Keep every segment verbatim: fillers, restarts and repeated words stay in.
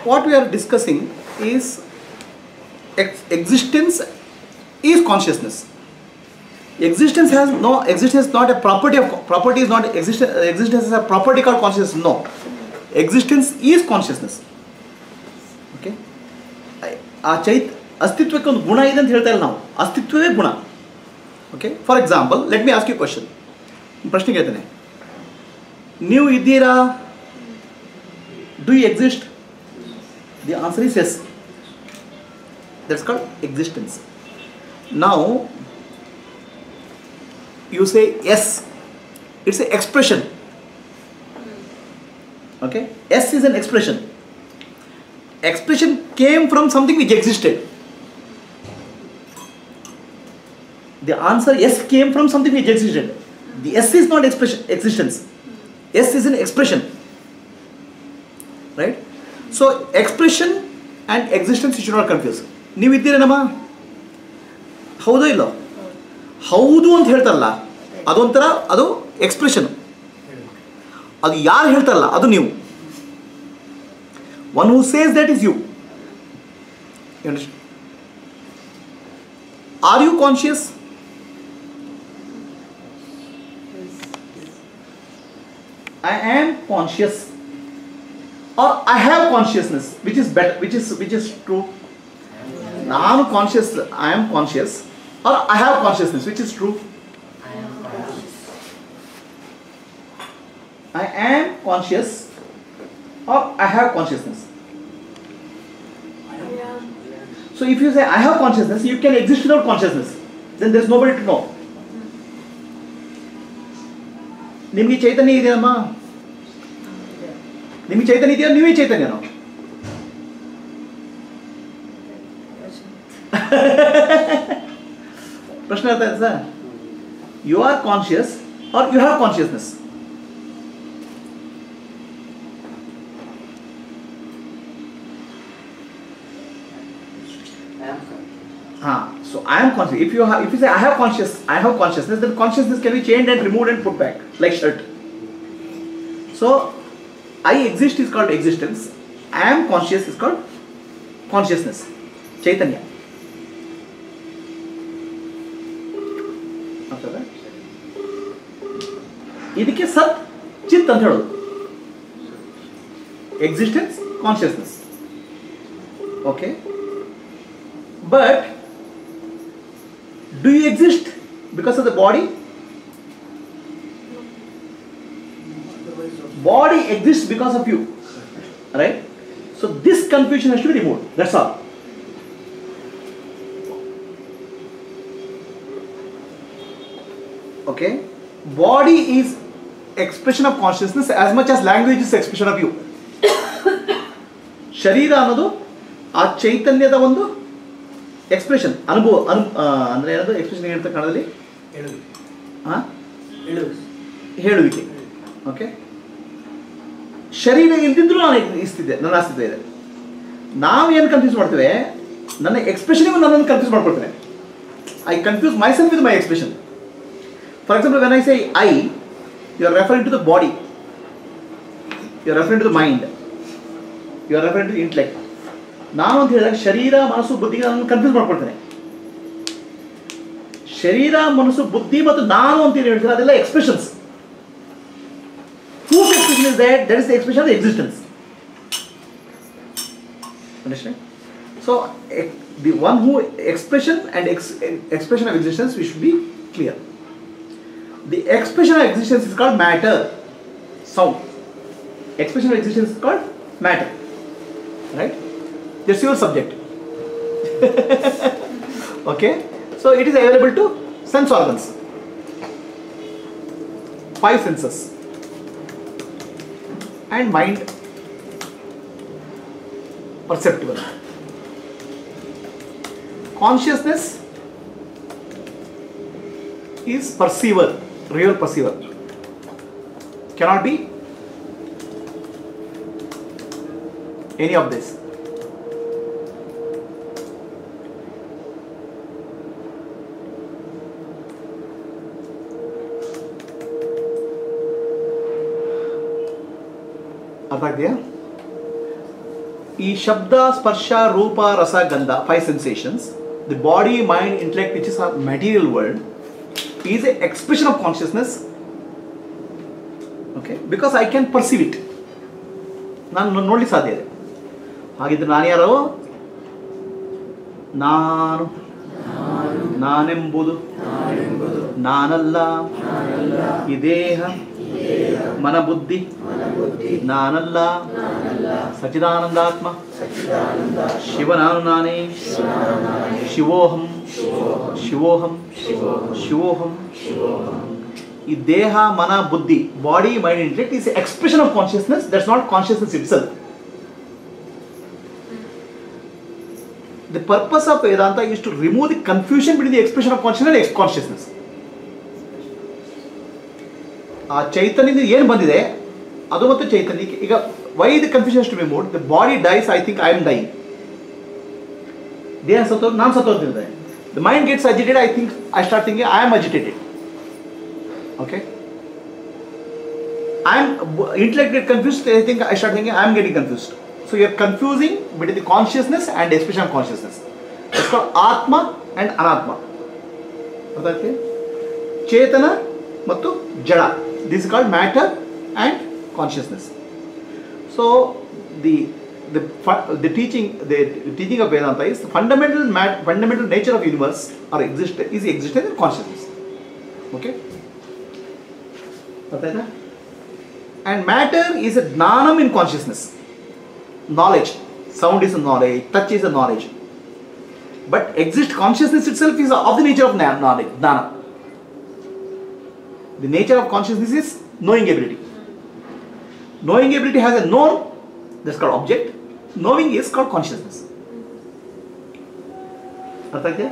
what we are discussing is ex existence is consciousness. Existence has no existence is not a property of property is not existence existence is a property called consciousness. No, existence is consciousness. Okay, ಆ ಚೈತ್ ಅಸ್ತಿತ್ವಕ್ಕೆ ಒಂದು ಗುಣ ಇದೆ ಅಂತ ಹೇಳ್ತಾ ಇಲ್ಲ ನಾವು, ಅಸ್ತಿತ್ವವೇ ಗುಣ. Okay, for example let me ask you question. ಪ್ರಶ್ನೆ ಕೇಳ್ತೇನೆ, ನೀವು ಇದ್ದೀರಾ? Do you exist? The answer is yes. That's called existence. Now you say yes, it's an expression. Okay, yes is an expression. Expression came from something which existed. The answer yes came from something which existed. The yes is not expression existence. Yes is an expression, right? So expression and existence you should not confuse. ನೀವು ಇದ್ದೀರೇನಮ್ಮ? ಹೌದೋ ಇಲ್ಲೋ? ಹೌದು ಅಂತ ಹೇಳ್ತಾರಲ್ಲ, ಅದೊಂಥರ ಅದು expression. ಅದು ಯಾರು ಹೇಳ್ತಾರಲ್ಲ ಅದು ನೀವು. One who says that is you. Are you conscious? I am conscious or I have consciousness, which is better, which is which is true? ನಾನು conscious, I am conscious or I have consciousness, which is true? I am conscious. I am conscious or I have consciousness. So if you say I have consciousness, you can exist without consciousness. Then there is nobody to know. ನಿಮಗೆ ಚೈತನ್ಯ ಇದೆಯಮ್ಮ? ನಿಮಗೆ ಚೈತನ್ಯ ಇದೆಯಾ? ನೀವೇ ಚೈತನ್ಯನೋ? ಪ್ರಶ್ನೆ ಅರ್ಥ ಆಯ್ತಾ sir? You are conscious or you have consciousness? ಹಾ, so I am conscious. If you if you say I have conscious I have consciousness, then consciousness can be changed and removed and put back like shirt. So I exist is called existence, I am conscious is called consciousness, ಚೈತನ್ಯ. ಇದಕ್ಕೆ ಸತ್ ಚಿತ್ ಅಂತ ಹೇಳೋದು. Existence, consciousness. Okay, but do you exist because of the body? Body exist because of you, right? So this confusion has to be removed. That's all. Okay, body is expression of consciousness as much as language is expression of you. ಶರೀರ ಅನ್ನೋದು ಆ ಚೈತನ್ಯದ ಒಂದು expression, ಅನುಭವ. ಅನು ಅಂದರೆ ಏನದು expression ಹೇಳ್ತಾ ಕನ್ನಡದಲ್ಲಿ? ಹಾಂ, ಹೇಳುವಿಕೆ. ಓಕೆ, ಶರೀರ ಇಲ್ದಿದ್ರು ನಾನು ಇಸ್ತಿದ್ದೆ, ನನ್ನ ಅಸ್ತಿತ್ವ ಇದೆ. ನಾವು ಏನು ಕನ್ಫ್ಯೂಸ್ ಮಾಡ್ತೇವೆ, ನನ್ನ ಎಕ್ಸ್ಪ್ರೆಷನಿಗೂ ನನ್ನನ್ನು ಕನ್ಫ್ಯೂಸ್ ಮಾಡ್ಕೊಳ್ತೇನೆ. I confuse myself with my expression. For example, when I say I, you are referring to the body, you are referring to the mind, you are referring to the intellect. ನಾನು ಅಂತ ಹೇಳಿದಾಗ ಶರೀರ, ಮನಸ್ಸು, ಬುದ್ಧಿಗೆ ನಾನು confuse ಮಾಡ್ಕೊಳ್ತೇನೆ. ಶರೀರ, ಮನಸ್ಸು, ಬುದ್ಧಿ ಮತ್ತು ನಾನು ಅಂತ ಏನು ಹೇಳ್ತಾರೆ ಅದೆಲ್ಲ expressions. Whose expression is that? That is the expression of the existence. Understand? So, the one who expression and ex expression of existence, we should be clear. The expression of existence is called matter, sound. Expression of existence is called matter, right? That's your subject. Okay, so it is available to sense organs, five senses, and mind perceptible. Consciousness is perceiver, real perceiver. Cannot be any of this. ಅರ್ಥ ಆಗ್ತೀಯಾ? ಈ ಶಬ್ದ ಸ್ಪರ್ಶ ರೂಪ ರಸ ಗಂಧ five sensations, the body mind intellect which is a material world is a expression of consciousness. Okay, because I can perceive it, ನಾನು ನೋಡ್ಲಿಕ್ಕೆ ಸಾಧ್ಯ ಇದೆ. ಹಾಗಿದ್ರೆ ನಾನು ಯಾರೋ? ನಾನು ನಾನೆಂಬುದು ನಾನಲ್ಲ. ಈ ದೇಹ ಮನ ಬುದ್ಧಿ ನಾನಲ್ಲ. ಸಚ್ಚಿದಾನಂದಾತ್ಮ ಶಿವ ನಾನು ನಾನೇ. ಶಿವೋಹಂ ಶಿವೋಹಂ ಶಿವೋಹಂ. ಈ ದೇಹ ಮನ ಬುದ್ಧಿ, body mind intellect is expression of consciousness. That's not consciousness itself. The purpose of Vedanta is to remove the confusion between the expression of consciousness and consciousness. ಆ ಚೈತನ್ಯದಿಂದ ಏನು ಬಂದಿದೆ ಅದು ಮತ್ತು ಚೈತನ್ಯ. ಈಗ why the confusion has to be removed? The body dies, I think I am dying. ದೇಹ ಸತ್ತೋದು, ನಾನು ಸತ್ತೋಗ್ತಿದ್ದೆ. The mind gets agitated, I think I start thinking I am agitated. Okay, I am intellect get confused, I think I start thinking I am getting confused. So you are confusing between the consciousness and the expression of consciousness. It's called Atma and Anatma. Okay, Chetana ಮತ್ತು Jada. This is called matter and consciousness. So the the the teaching the teaching of Vedanta is the fundamental mat, fundamental nature of universe or exist is the existence of consciousness. Okay. And matter is a jnanam in consciousness. Knowledge, sound is a knowledge, touch is a knowledge. But exist consciousness itself is of the nature of knowledge, jnana. The nature of consciousness is knowing ability. Knowing ability has a known, that's called object. Knowing is called consciousness. ಅರ್ಥ ಆಗ್ತಿದೆ?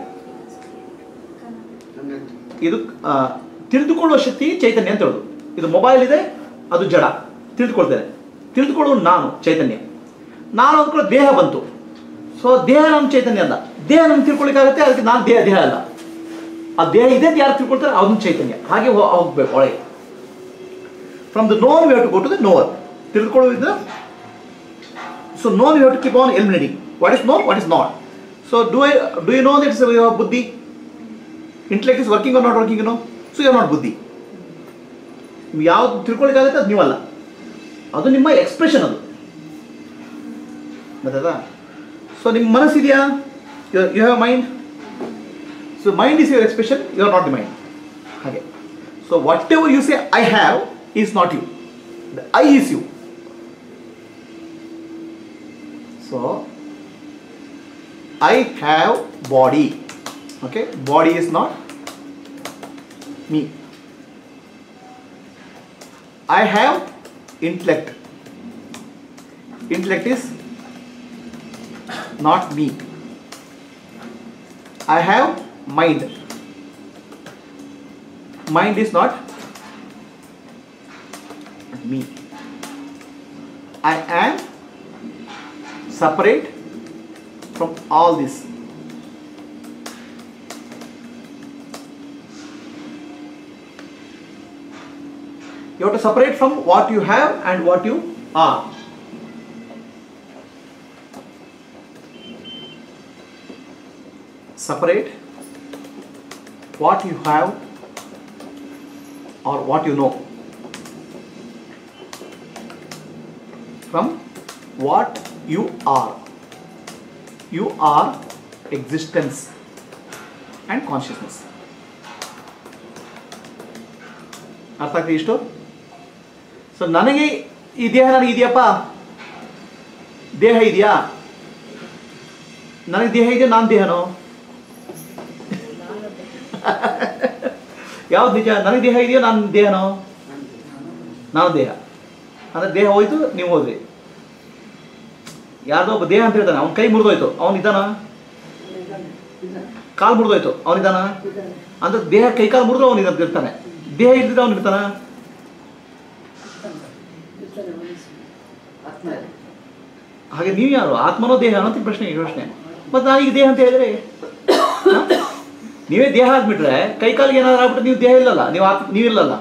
ಇದು ತಿಳಿದುಕೊಳ್ಳುವ ಶಕ್ತಿ ಚೈತನ್ಯ ಅಂತ ಹೇಳೋದು. ಇದು mobile ಇದೆ, ಅದು ಜಡ, ತಿಳಿದುಕೊಳ್ತೇನೆ. ತಿಳಿದುಕೊಳ್ಳುವ ನಾನು ಚೈತನ್ಯ. ನಾನು ಅಂದ್ಕೊಳ್ಳೋ ದೇಹ ಬಂತು, ಸೊ ದೇಹ ನಮ್ಮ ಚೈತನ್ಯ ಅಲ್ಲ. ದೇಹ ನಮ್ಗೆ ತಿಳ್ಕೊಳ್ಳಿಕ್ಕಾಗುತ್ತೆ, ಅದಕ್ಕೆ ನಾನು ದೇಹ ದೇಹ ಅಲ್ಲ. ಆ ದೇಹ ಇದೆ ಅಂತ ಯಾರು ತಿಳ್ಕೊಳ್ತಾರೆ ಅದನ್ನು ಚೈತನ್ಯ. ಹಾಗೆ ಹೋಗ್ಬೇಕು ಒಳಗೆ. From the known we have to go to the knower. ತಿಳಿದುಕೊಳ್ಳುವುದರಿಂದ so known we have to keep on eliminating what is known, what is not. So do I do you know that is your ಬುದ್ಧಿ? Intellect is working or not working, no. So you are not ಬುದ್ಧಿ. ನೀವು ಯಾವ್ದು ತಿಳ್ಕೊಳ್ಳಿಕ್ಕಾಗುತ್ತೆ ಅದು ನೀವಲ್ಲ, ಅದು ನಿಮ್ಮ expression. ಅದು ಗೊತ್ತಾಯ್ತಾ? So ನಿಮ್ಮ ಮನಸ್ಸಿದೆಯಾ? You you have mind. So mind is your expression, you are not the mind. ಹಾಗೆ. So whatever you say I have is not you, the I is you. So I have body. Okay, body is not me. I have intellect. Intellect is not me. I have mind. Mind is not me. I am separate from all this. You have to separate from what you have and what you are. Separate what you have or what you know from what you are. You are existence and consciousness. ಅರ್ಥ ಆಗ್ತದೆ ಇಷ್ಟು? So ನನಗೆ ಈ ದೇಹ ನನಗೆ ಇದೆಯಪ್ಪ, ದೇಹ ಇದೆಯಾ? ನನಗೆ ದೇಹ ಇದೆಯಾ, ನಾನು ದೇಹನೋ? ಯಾವ್ದು ನಿಜ? ನನಗೆ ದೇಹ ಇದೆಯೋ ನಾನು ದೇಹನೋ? ನಾನು ದೇಹ. ಅಂದರೆ ದೇಹ ಹೋಯ್ತು, ನೀವು ಹೋದ್ರಿ. ಯಾರ್ದೋ ಒಬ್ಬ ದೇಹ ಅಂತ ಹೇಳ್ತಾನೆ, ಅವ್ನ ಕೈ ಮುರಿದೋಯ್ತು, ಅವನಿದ್ದಾನ? ಕಾಲು ಮುರಿದೋಯ್ತು, ಅವನಿದ್ದಾನ? ಅಂದ್ರೆ ದೇಹ ಕೈ ಕಾಲು ಮುರಿದು ಅವನಿದ್ದ ಇರ್ತಾನೆ. ದೇಹ ಇರ್ತಿದ್ದ ಅವನು ಇರ್ತಾನ? ಹಾಗೆ ನೀವು ಯಾರು? ಆತ್ಮನೋ ದೇಹ ಅನ್ನೋ ಪ್ರಶ್ನೆ ಯೋಚನೆ. ಮತ್ತು ನಾನೀಗ ದೇಹ ಅಂತ ಹೇಳಿದ್ರೆ ನೀವೇ ದೇಹ ಆಗ್ಬಿಟ್ರೆ ಕೈ ಕಾಲಿಗೆ ಏನಾದ್ರು ಆಗ್ಬಿಟ್ರೆ ನೀವು ದೇಹ ಇಲ್ಲಲ್ಲ, ನೀವು ಆತ್ಮ ನೀವಿಲ್ಲಲ್ಲ.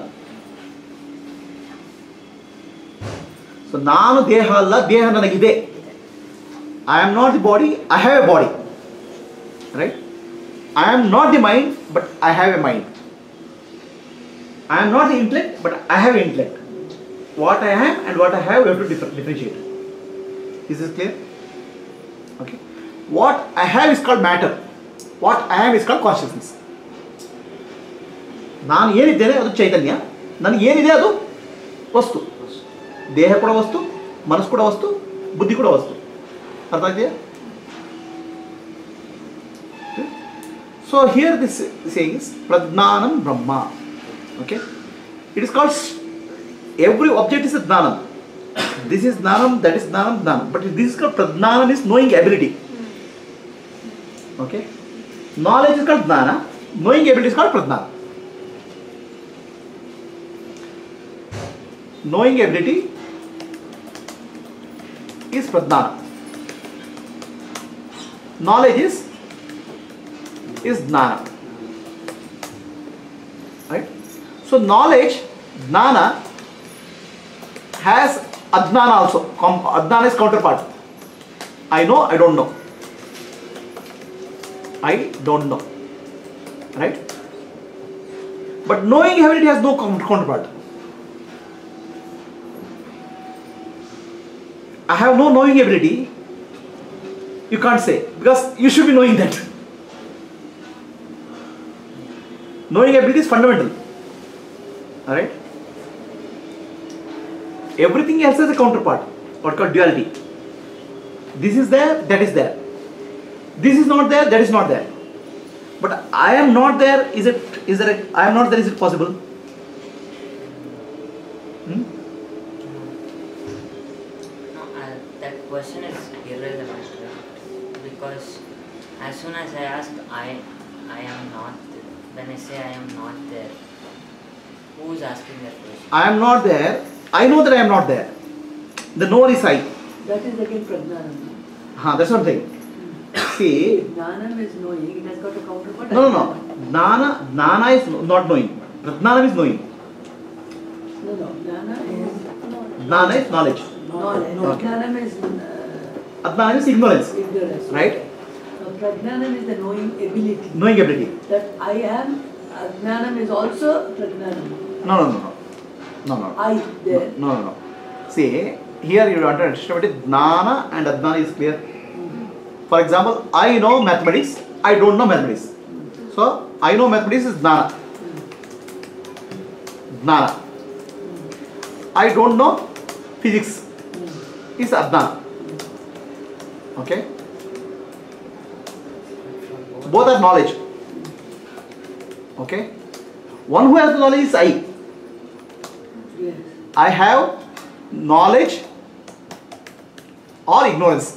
ಸೊ ನಾನು ದೇಹ ಅಲ್ಲ, ದೇಹ ನನಗಿದೆ. I am not the body, I have a body. Right? I am not the mind, but I have a mind. I am not the intellect, but I have intellect. What I am and what I have, we have to differ differentiate. Is this clear? Okay. What I have is called matter. What I am is called consciousness. ನಾನು ಏನಿದ್ದೇನೆ ಅದು ಚೈತನ್ಯ, ನನಗೆ ಏನಿದೆ ಅದು ವಸ್ತು. ದೇಹ ಕೂಡ ವಸ್ತು, ಮನಸ್ಸು ಕೂಡ ವಸ್ತು, ಬುದ್ಧಿ ಕೂಡ ವಸ್ತು. ಅರ್ಥ ಆಗಿದೆಯಾ? So here this saying is Pradnanam Brahma. Okay? It is called, every object is a Dnanam. This is Dnanam, that is Dnanam, Dnanam. But this is called Pradnanam, is knowing ability. Okay? Knowledge is called Dnana, knowing ability is called Pradnana. Knowing ability is Pradnana. Knowledge is is Dnana. Right? So knowledge, Dnana, has Adnana also. Adnana is counterpart. I know, I don't know. I don't know. Right? But knowing ability has no counterpart. I have no knowing ability. You can't say, because you should be knowing that. Knowing ability is fundamental. Alright? Everything else has a counterpart, what called duality. This is there, that is there. This is not there, that is not there. But I am not there, is it, is there a, I am not there, is it possible? Hmm? No, uh, that question is irrelevant, because as soon as I ask I, I am not, when I say I am not there, who is asking that question? I am not there, I know that I am not there. The knower is I. That is again Pradnanam. Huh, that's what I'm saying. See, Jnanam is knowing, it has got a counterpart. no, no, no. Jnana, Jnana is not knowing. Pradnanam is knowing. No, no. Jnana is Jnana is knowledge. knowledge. Okay. Jnanam is uh, Adnana is ignorance. ignorance. Right? Now, Pradnanam is the knowing ability. Knowing ability. That I am, Jnanam is also Pradnanam. No, no, no, no. No, no. I there. No, no, no. See, here you have to understand that Jnana and Adnana is clear. For example, I know mathematics, I don't know mathematics. So, I know mathematics is Jnana. Jnana. I don't know physics is Adnana. Okay? Both are knowledge. Okay? One who has knowledge is I. Yes. I have knowledge or ignorance.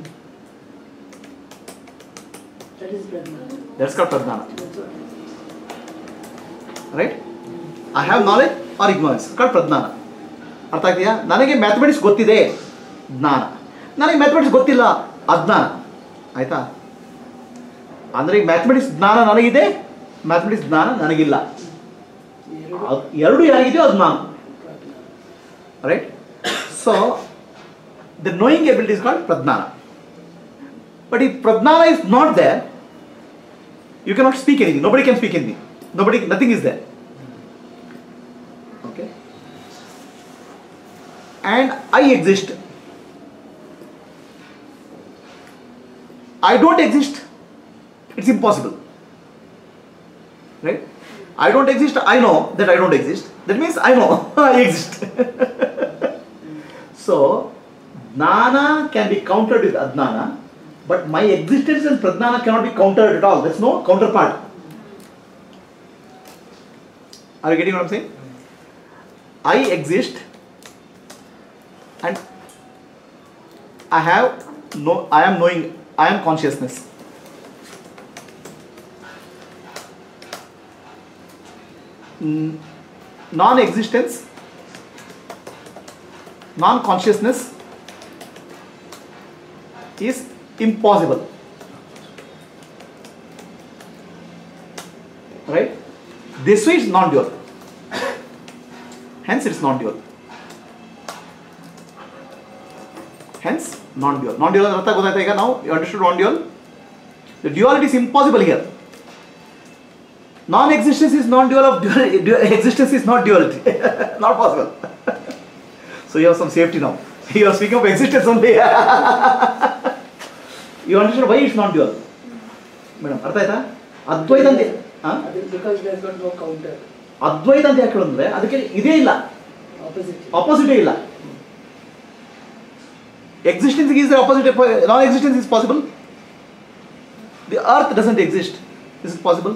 That is Pradnanam. That's called Pradnana. That's what Right? I have knowledge or ignorance. It's called Pradnana. ಅರ್ಥ ಆಗ್ತೀಯಾ? ನನಗೆ mathematics ಗೊತ್ತಿದೆ, ಜ್ಞಾನ. ನನಗೆ mathematics ಗೊತ್ತಿಲ್ಲ, ಅಜ್ಞಾನ. ಆಯ್ತಾ? ಅಂದರೆ ಈಗ ಮ್ಯಾಥಮೆಟಿಕ್ಸ್ ಜ್ಞಾನ ನನಗಿದೆ, ಮ್ಯಾಥಮೆಟಿಕ್ಸ್ ಜ್ಞಾನ ನನಗಿಲ್ಲ. ಎರಡು ಯಾರಿದೆಯೋ ಅದು ನಾನು. Right? So, the knowing ability is called Pradnana. But if Pradnana is not there, you cannot speak anything. Nobody can speak anything. Nobody, nothing is there. Okay? And I exist. I don't exist. It's impossible. Right? I don't exist. I know that I don't exist. That means I know I exist. So, Jnana can be countered with Adnana, but my existence and Pradnana cannot be countered at all. There's no counterpart. Are you getting what I'm saying? I exist and I have no, I am knowing, I am consciousness. Non-existence, non-consciousness is impossible. Right? This way is non-dual. Hence it is non-dual. Hence, non-dual. Non-dual is artha gotaita ಈಗ now you understood non-dual. The duality is impossible here. Non-existence is non-dual of dual, dual existence is not duality. Not possible. So you have some safety now. You are speaking of existence only. You understand why it's non-dual? Madam, ಅರ್ಥ ಆಯ್ತಾ? ಅದ್ವೈತ ಅಂತ because there is no counter. ಅದ್ವೈತ ಅಂತ ಯಾಕೆ ಹೇಳಿದ್ರೆ ಅದಕ್ಕೆ ಇದೇ ಇಲ್ಲ, Opposite. ಆಪೋಸಿಟೇ ಇಲ್ಲ. Existence is the opposite. Non-existence is possible. The earth doesn't exist. Is it possible?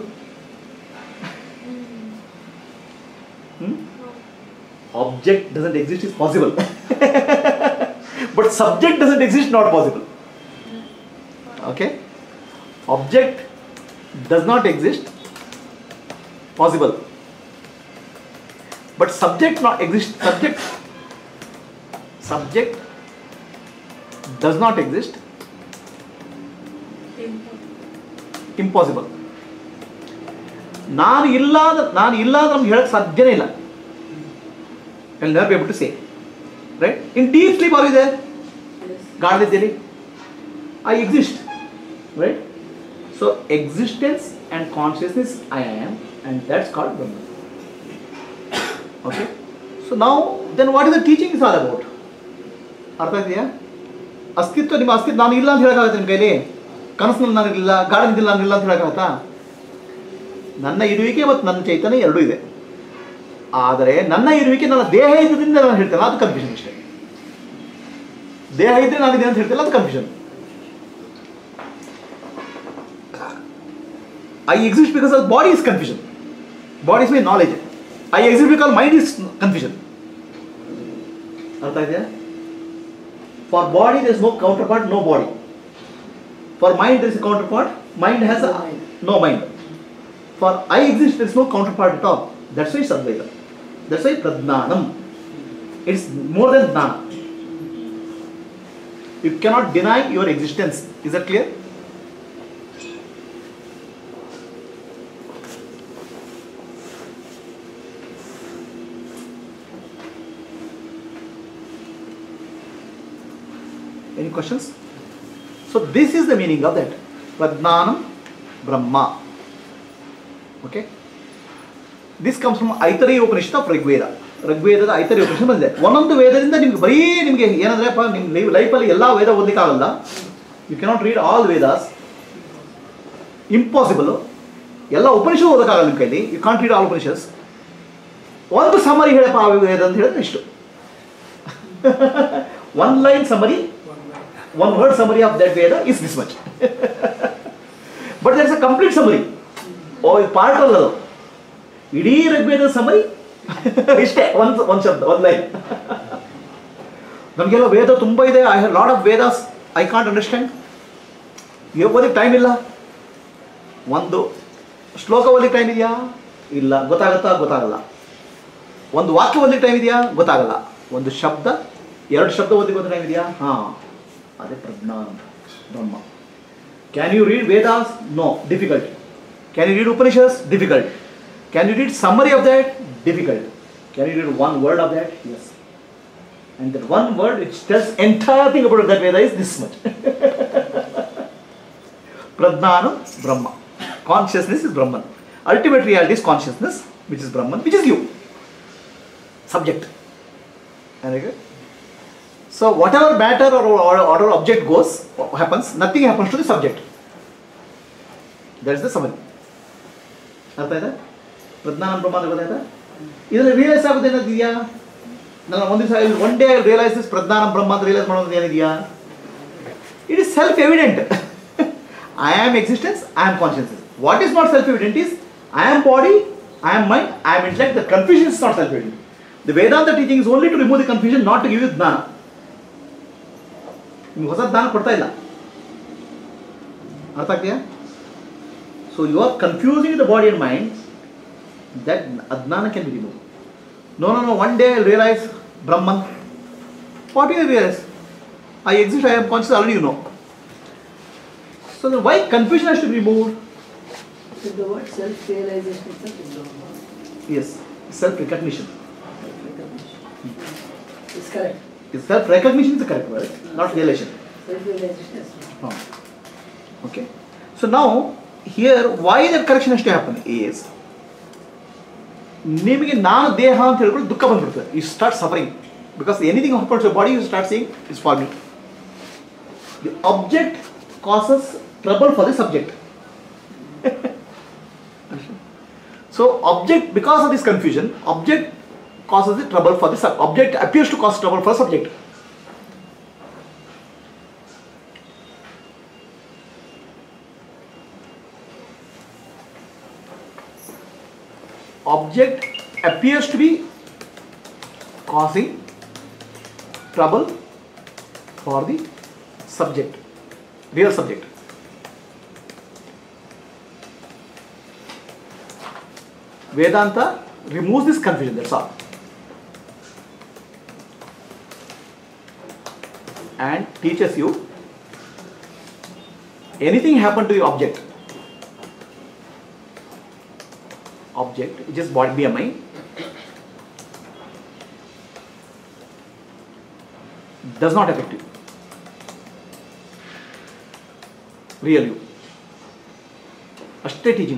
Hmm? Object doesn't exist is possible. But subject doesn't exist, not possible. Okay? Object does not exist, possible. But subject not exist. Subject subject does not exist, impossible. ನಾನು ಇಲ್ಲ ನಾನು ಇಲ್ಲ ಅಂತ ನಮ್ಗೆ ಹೇಳಕ್ಕೆ ಸಾಧ್ಯನೇ ಇಲ್ಲ. I'll never be able to say. Right? In deep sleep, are you there? Yes. ಗಾಢನಿದ್ದೆಯಲ್ಲಿ I exist. Right? So existence and consciousness I am, and that's called Brahman. Okay? So now, then what is the teaching is all about? ಅರ್ಥ ಇದೆಯಾ? ಅಸ್ತಿತ್ವ ನಿಮ್ಮ ಅಸ್ತಿತ್ವ ನಾನು ಇಲ್ಲ ಅಂತ ಹೇಳೋಕ್ಕಾಗತ್ತೆ ನಿಮ್ಮ ಕೈಲಿ? ಕನಸಿನಲ್ಲಿ ನಾನು ಇಲ್ಲ, ಗಾಢನಿದ್ದಲ್ಲಿ ನಾನು ಇಲ್ಲ ಅಂತ ಹೇಳೋಕ್ಕಾಗತ್ತಾ? ನನ್ನ ಇರುವಿಕೆ ಮತ್ತು ನನ್ನ ಚೈತನ್ಯ ಎರಡೂ ಇದೆ. ಆದರೆ ನನ್ನ ಇರುವಿಕೆ ನನ್ನ ದೇಹ ಇದ್ದಿಂದ ನಾನು ಹೇಳ್ತೇನೆ, ಅದು ಕನ್ಫ್ಯೂಷನ್ ಅಷ್ಟೇ. ದೇಹ ಇದ್ದರೆ ನಾನು ಇದೆ ಅಂತ ಹೇಳ್ತೇನೆ, ಅದು confusion. I exist because the body is confusion. Body is my knowledge. I exist because mind is confusion. ಅರ್ಥ ಇದೆಯಾ? For body there is no counterpart, no body. For mind there is a counterpart, mind has a, no mind. For I exist there is no counterpart at all. That's why it's Advaita. That's why Pradnanam. It's more than Dnana. You cannot deny your existence. Is that clear? Any questions? So this is the meaning of that. Pradnanam Brahma. Okay? This comes from Aitareya Upanishad of Rigveda. ಋಗ್ವೇದದ Aitareya Upanishad ಬಂದಿದೆ. ಒಂದೊಂದು ವೇದದಿಂದ ನಿಮ್ಗೆ ಬರೀ ನಿಮಗೆ ಏನಂದ್ರೆಪ್ಪ ನಿಮ್ಮ ಲೈಫಲ್ಲಿ ಎಲ್ಲ ವೇದ ಓದಲಿಕ್ಕಾಗಲ್ಲ. You cannot read all Vedas, impossible. ಎಲ್ಲ ಉಪನಿಷತ್ ಓದಕ್ಕಾಗಲ್ಲ ನಿಮ್ಮ ಕೈಲಿ. You can't read all Upanishads. ಒಂದು ಸಮರಿ ಹೇಳಪ್ಪ ಆ ವೇದ ಅಂತ ಹೇಳಿದ್ರೆ ಇಷ್ಟು. One line summary, one word summary of that Veda is this much. But there is a complete summary. Oh, part of it. Idhi Rigveda summary. Ishte one one shabda, one line. Namಗೆಲ್ಲ ವೇದ ತುಂಬ ಇದೆ. I have lot of Vedas. I can't understand. You ಓದಕ್ಕೆ time ಇಲ್ಲ. ಒಂದು ಶ್ಲೋಕ ಓದಕ್ಕೆ time ಇದೆಯಾ? ಇಲ್ಲ. ಗೊತ್ತಾಗುತ್ತಾ? ಗೊತ್ತಾಗಲ್ಲ. ಒಂದು ವಾಕ್ಯ ಓದಕ್ಕೆ ಟೈಮ್ ಇದೆಯಾ? ಗೊತ್ತಾಗಲ್ಲ. ಒಂದು ಶಬ್ದ, ಎರಡು ಶಬ್ದ ಓದಕ್ಕೆ ಓದಕ್ಕೆ ಟೈಮ್ ಇದೆಯಾ? ಹಾ, ಅದೇ ಪ್ರಜ್ಞಾನ ಬ್ರಹ್ಮ. Can you read Vedas? No, difficult. Can you read Upanishads? Difficult. Can you read summary of that? Difficult. Can you read one word of that? Yes. And that one word which tells entire thing about that Veda is this much. Pradnanam Brahma. Consciousness is Brahman. Ultimate reality is consciousness, which is Brahman, which is you. Subject. Okay? So whatever matter or, or, or object goes, happens, nothing happens to the subject. That is the summary. ಅರ್ಥ ಆಯ್ತಾ? ಪ್ರಜ್ಞಾನಂ ಬ್ರಹ್ಮ ಅಂತ ಗೊತ್ತಾಯ್ತಾ? ಇದನ್ನು realise ಆಗೋದು ಏನಿದೆಯಾ? ನಾನು ಒಂದು ದಿವಸ one day realise this prajnanam Brahma ಅಂತ ರಿಯಲೈಸ್ ಮಾಡೋದು ಏನಿದೆಯಾ? It is self evident. I am existence, I am consciousness. What is not self evident is I am body, I am mind, I am intellect. The confusion is not self evident. The Vedanta teaching is only to remove the confusion, not to give you jnana. ನಿಮ್ಗೆ ಹೊಸ ಜ್ಞಾನ ಕೊಡ್ತಾ ಇಲ್ಲ. ಅರ್ಥ ಆಗ್ತೀಯಾ? So you are confusing the body and mind. That ajnana can be remove. No no no one day I realise Brahman. What you realise? I exist, I am conscious, already you know. So then why confusion has to be removed? So the word self-realization itself is Brahma. Yes, self-recognition. Self-recognition. It's correct. Self-recognition is the correct word, not realization. Self-realization is not. Oh. Okay. So now, here, why that correction has to happen is, ನಿಮಗೆ ನಾನು ದೇಹ ಅಂತ ಹೇಳ್ಕೊಂಡು ದುಃಖ ಬಂದ್ಬಿಡ್ತದೆ. You start suffering because anything happens to your body, you start saying it's for me. The object causes trouble for the subject. So object, because of this confusion, object causes the trouble for the sub. Object appears to cause trouble for subject. Object appears to be causing trouble for the subject, real subject. Vedanta removes this confusion, that's all. And teaches you anything happen to the object, object, which is body B M I, does not affect you. Real you. Ashte teaching.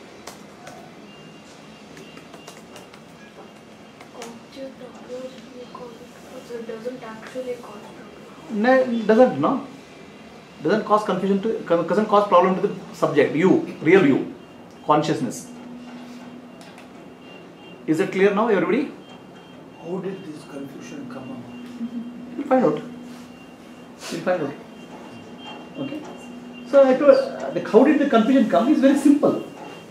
Object appears to be causing, so it doesn't actually cause problem. No, doesn't, no. Doesn't cause confusion to, doesn't cause problem to the subject, you, real you, consciousness. Is it clear now, everybody? How did this confusion come about? We'll find out. We'll find out. Okay. So I told, uh, the, how did the confusion come? It's very simple.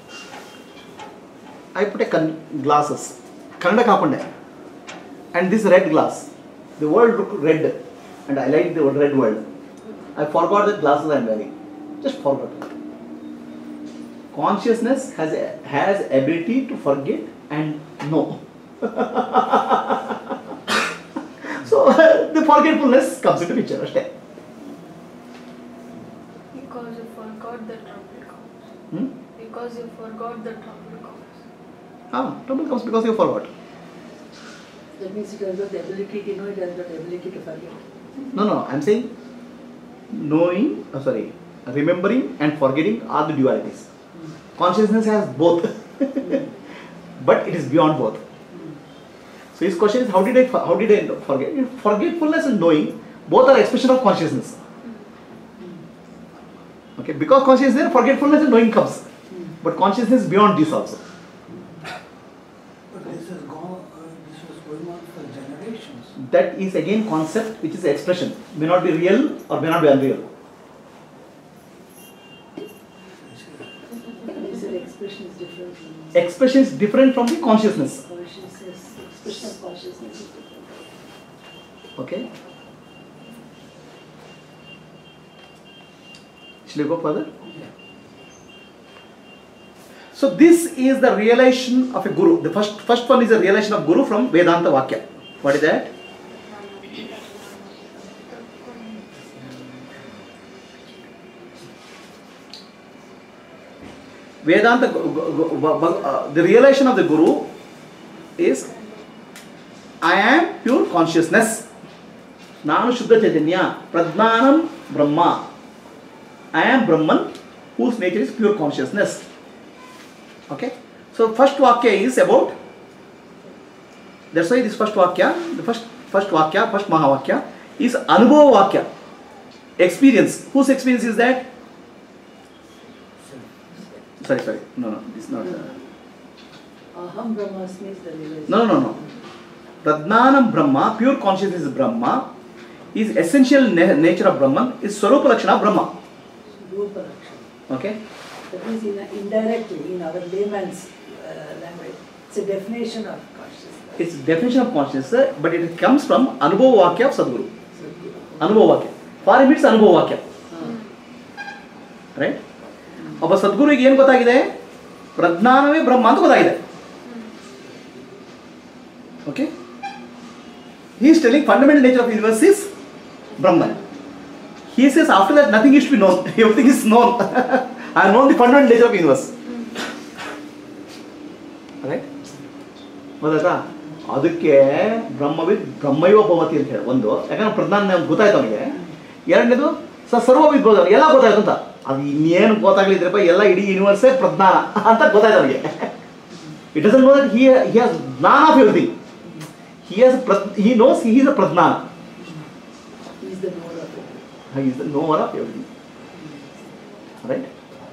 I put a con glasses, Kannada kaapande, and this red glass. The world looked red, and I liked the red world. I forgot the glasses I am wearing. Just forgot. Consciousness has a, has ability to forget and know. So the forgetfulness comes into picture. Ashte. Because you forgot the trouble comes. Hmm? Because you forgot the trouble comes. Ah, trouble comes because you forgot. That means it has got the ability to know, it has got the ability to forget. No, no, I am saying knowing, oh sorry, remembering and forgetting are the dualities. Mm. Consciousness has both, Mm. but it is beyond both. Mm. So his question is, how did I how did I forget? Forgetfulness and knowing both are expression of consciousness. Okay, because consciousness is there, forgetfulness and knowing comes. Mm. But consciousness is beyond this also. But this has gone, uh, this was going on for generations. That is again concept which is expression. May not be real or may not be unreal. You said expression is different from Expression is different from the consciousness. consciousness. Expression of consciousness is different. Okay. Shall we go further? Yeah. So this is the realization of a guru. The first first one is a realization of guru from Vedanta Vakya. What is that? Vedanta, uh, the realization of the guru is, I am pure consciousness. Nanu Shuddha Chaitanya, Pradnanam Brahma. I am Brahman, whose nature is pure consciousness. Okay? So first Vakya is about, that's why this first Vakya, the first, first Vakya, first Mahavakya is Anubhava Vakya. Experience. Whose experience is that? Sorry, sorry. No, no, this is not. Uh, Aham Brahmasmi is the realization. no, no, no. Pradnanam Brahma, pure consciousness is Brahma, is essential na nature of Brahman, is Swarupa Lakshana Brahma. Rupa Lakshana. Okay? That means in a, indirectly, in our layman's uh, language, it's a definition of consciousness. It's definition of consciousness, but it comes from Anubhava Vakya of Sadguru. Anubhava Vakya. For him it's Anubhava Vakya. Right? ಒಬ್ಬ ಸದ್ಗುರುವಿಗೆ ಏನು ಗೊತ್ತಾಗಿದೆ? ಪ್ರಜ್ಞಾನವೇ ಬ್ರಹ್ಮ ಅಂತ ಗೊತ್ತಾಗಿದೆ. Okay? He is telling fundamental nature of the universe is Brahman. He says after that nothing is to be known. Everything is known. I have known the fundamental nature of the universe. Right? ಗೊತ್ತಾಯ್ತಾ? ಅದಕ್ಕೆ ಬ್ರಹ್ಮವಿದ್ ಬ್ರಹ್ಮೈವ ಭವತಿ ಅಂತ ಹೇಳಿ ಒಂದು, ಯಾಕಂದ್ರೆ ಪ್ರಜ್ಞಾನ ಗೊತ್ತಾಯ್ತು ಅವನಿಗೆ. ಎರಡನೇದು ಸ ಸರ್ವವಿದ್ ಗೋದ ಎಲ್ಲ ಗೊತ್ತಾಯ್ತು ಅಂತ. ಅದು ಇನ್ನೇನು ಗೊತ್ತಾಗ್ಲಿದ್ರಪ್ಪ, ಎಲ್ಲ ಇಡೀ ಯೂನಿವರ್ಸೇ ಪ್ರಜ್ಞಾನ ಅಂತ ಗೊತ್ತಾಯ್ತು ಅವನಿಗೆ. It doesn't know that he he has jnana of everything. He has he knows he is a prajnana. He is the knower of it. He is the knower of everything. Right?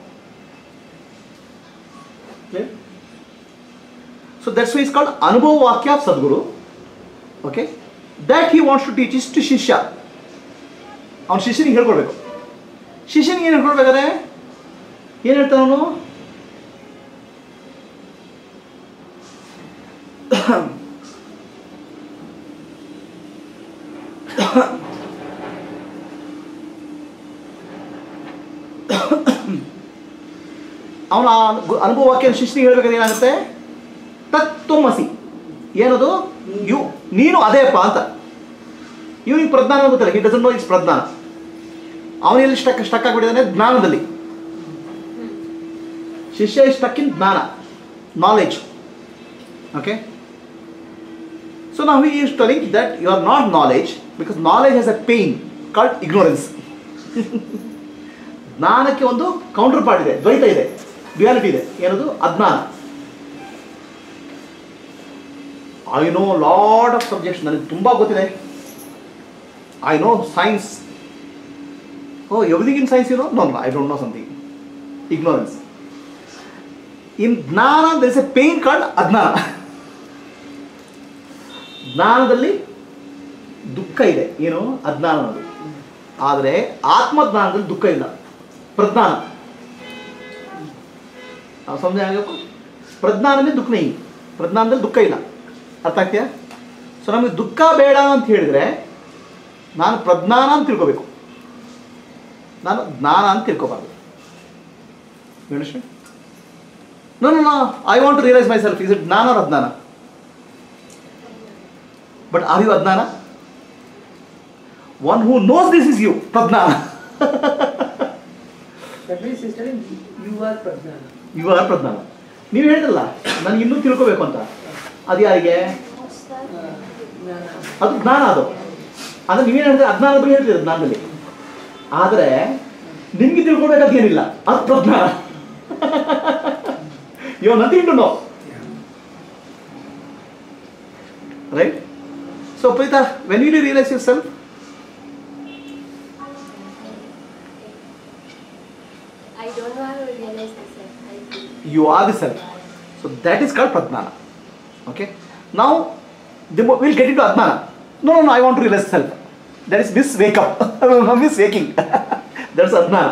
Clear? So that's why it's called Anubhava Vakya of Sadguru. Okay? That he wants to teach is to Shishya. ಅವನು ಶಿಷ್ಯನಿಗೆ ಹೇಳ್ಕೊಡ್ಬೇಕು. ಶಿಷ್ಯನಿಗೆ ಏನು ಹೇಳ್ಕೊಡ್ಬೇಕಾದ್ರೆ ಏನು ಹೇಳ್ತಾನೆ ಅವನು? ಅವನ ಅನುಭವಕ್ಕೆ ಶಿಷ್ಯನಿಗೆ ಹೇಳ್ಬೇಕಾದ್ರೆ ಏನಾಗುತ್ತೆ? ತತ್ವಮಸಿ. ಏನದು? ಯು ನೀನು ಅದೇಪ್ಪ ಅಂತ. ಇವನಿಗೆ ಪ್ರಜ್ಞಾನ ಗೊತ್ತಿಲ್ಲ. He doesn't know it's prajnana. ಅವನಲ್ಲಿ ಸ್ಟಕ್ ಸ್ಟಕ್ ಆಗಿಬಿಟ್ಟಿದ್ದಾನೆ ಜ್ಞಾನದಲ್ಲಿ. ಶಿಷ್ಯ ಇಸ್ ಸ್ಟಕ್ ಇನ್ ಜ್ಞಾನ, ನಾಲೆಜ್. ಓಕೆ, ಸೊ ನಾವು he is telling that you are not knowledge, because knowledge has a pain called ignorance. ಜ್ಞಾನಕ್ಕೆ ಒಂದು ಕೌಂಟರ್ ಪಾರ್ಟ್ ಇದೆ, ದ್ವೈತ ಇದೆ, ಡ್ಯುಯಾಲಿಟಿ ಇದೆ. ಏನದು? ಅಜ್ಞಾನ. I know lot of subjects, ನನಗೆ ತುಂಬ ಗೊತ್ತಿದೆ. I know science. Oh, everything in science you know? No, I don't know something. Ignorance. In jnana there is a pain called ajnana. ಜ್ಞಾನದಲ್ಲಿ ದುಃಖ ಇದೆ. ಏನು? ಅಜ್ಞಾನ ಅನ್ನೋದು. ಆದರೆ ಆತ್ಮಜ್ಞಾನದಲ್ಲಿ ದುಃಖ ಇಲ್ಲ, ಪ್ರಜ್ಞಾನ. ನಾವು ಸಮझ ಆಗಬೇಕು. ಪ್ರಜ್ಞಾನದಲ್ಲಿ ದುಃಖ ನೈ, ಪ್ರಜ್ಞಾನದಲ್ಲಿ ದುಃಖ ಇಲ್ಲ. ಅರ್ಥ ಆಗ್ತೀಯಾ? ಸೊ ನಮಗೆ ದುಃಖ ಬೇಡ ಅಂತ ಹೇಳಿದರೆ ನಾನು ಪ್ರಜ್ಞಾನ ಅಂತ ತಿಳ್ಕೋಬೇಕು, ನಾನು ಜ್ಞಾನ ಅಂತ ತಿಳ್ಕೋಬಾರ್ದು. No no no I want to realise my self. Is it jnana or ajnana? But are you ajnana? One who knows this is you, prajnana. That means he's telling you are Prajnana. You are prajnana. ನೀವು ಹೇಳಿದ್ರಲ್ಲ ನನಗೆ ಇನ್ನೂ ತಿಳ್ಕೋಬೇಕು ಅಂತ. ಅದು ಯಾರಿಗೆ? ಅದು ಜ್ಞಾನ. ಅದು ಅಂದರೆ ನೀವೇನು ಹೇಳಿದ್ರೆ ಅಜ್ಞಾನ ಬಗ್ಗೆ ಹೇಳ್ತೀರ ಜ್ಞಾನದಲ್ಲಿ. ಆದರೆ ನಿಮ್ಗೆ ತಿಳ್ಕೊಳ್ಬೇಕಂತ ಏನಿಲ್ಲ, ಅದು ಪ್ರಜ್ಞಾನ. You are nothing to know. Right? So Preetha, when you realise your self? I don't know how to realize this. I feel. You are the self. So that is called Prajnana. Okay? Now, the, we'll get into Adnana. No, no, no, I want to realize self. That is miss wake up. Miss waking. That's Adnana.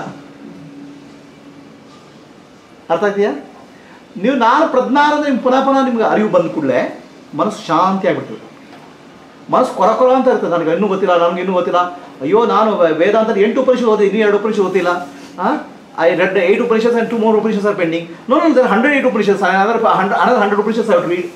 ಅರ್ಥ ಆಗ್ತೀಯಾ? ನೀವು ನಾನು ಪ್ರಜ್ಞಾನ ನಿಮ್ಗೆ ಪುನಃ ಪುನಃ ನಿಮ್ಗೆ ಅರಿವು ಬಂದ ಕೂಡಲೇ ಮನಸ್ಸು ಶಾಂತಿ ಆಗಿಬಿಡ್ತದೆ. ಮನಸ್ಸು ಕೊರ ಕೊರ ಅಂತ ಇರ್ತದೆ. ನನಗೆ ಇನ್ನೂ ಗೊತ್ತಿಲ್ಲ, ನನಗೆ ಇನ್ನೂ ಗೊತ್ತಿಲ್ಲ. ಅಯ್ಯೋ, ನಾನು ವೇದಾಂತದ ಎಂಟು ಉಪನಿಷತ್ತು ಓದಿ, ಇನ್ನೂ ಎರಡು ಉಪನಿಷತ್ತು ಓದಿಲ್ಲ. ಹಾಂ, I read the eight Upanishads and two more Upanishads are pending. No, no, there are one hundred eight Upanishads. Another another one hundred Upanishads I have to read.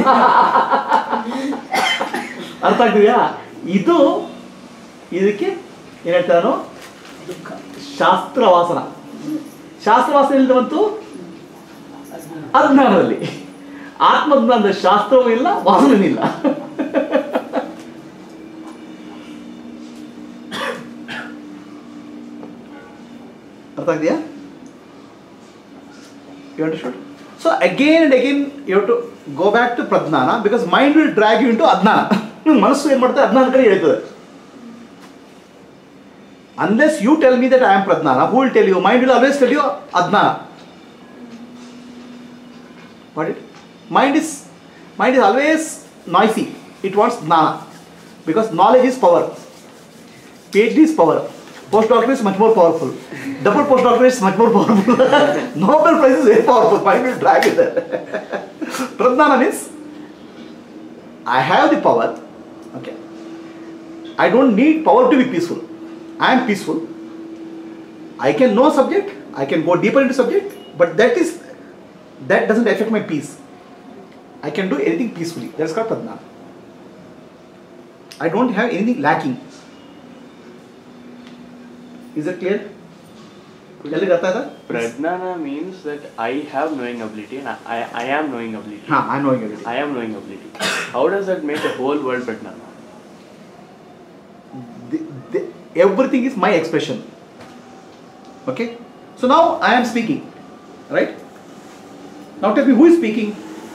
ಅರ್ಥ ಆಗ್ತಿದೆಯಾ? ಇದು ಇದಕ್ಕೆ ಏನು ಹೇಳ್ತಾರೋ? ಶಾಸ್ತ್ರವಾಸನ. ಶಾಸ್ತ್ರವಾಸನ ಇಲ್ಲದೆ ಬಂತು ಅಜ್ಞಾನದಲ್ಲಿ. ಆತ್ಮಜ್ಞಾನದ ಶಾಸ್ತ್ರವೂ ಇಲ್ಲ, ವಾಸನೂ ಇಲ್ಲ. ಅರ್ಥ ಆಗಿದೆಯಾ? You understood? So again and again you have to go back to Prajnana, because mind will drag you into Adnana. ಮನಸ್ಸು ಏನು ಮಾಡ್ತಾರೆ? ಅಜ್ಞಾನ ಕಡೆ ಹೇಳ್ತದೆ. Unless you tell me that I am Prajnana, who will tell you? Mind will always tell you Adnana. Got it? Mind is mind is always noisy. It wants Jnana, because knowledge is power. PhD is power. Postdoctorate is much more powerful. Double postdoctorate is much more powerful. Nobel Prize is very powerful. Mind will drag it there. Prajnana means I have the power. Okay. I don't need power to be peaceful. I am peaceful. I can know subject. I can go deeper into subject. But that is that doesn't affect my peace. I can do anything peacefully. That's called Prajnana. I don't have anything lacking. Is it clear? ಎಲ್ಲಿಗೆ ಅರ್ಥ ಆಯ್ತಾ? Pradnana means that I have knowing ability and I, I, I am knowing ability. ಹಾ, I know it. I am knowing ability. How does that make the whole world Pradnana? The, the, everything is my expression. Okay? So now I am speaking. Right? Now tell me, who is speaking?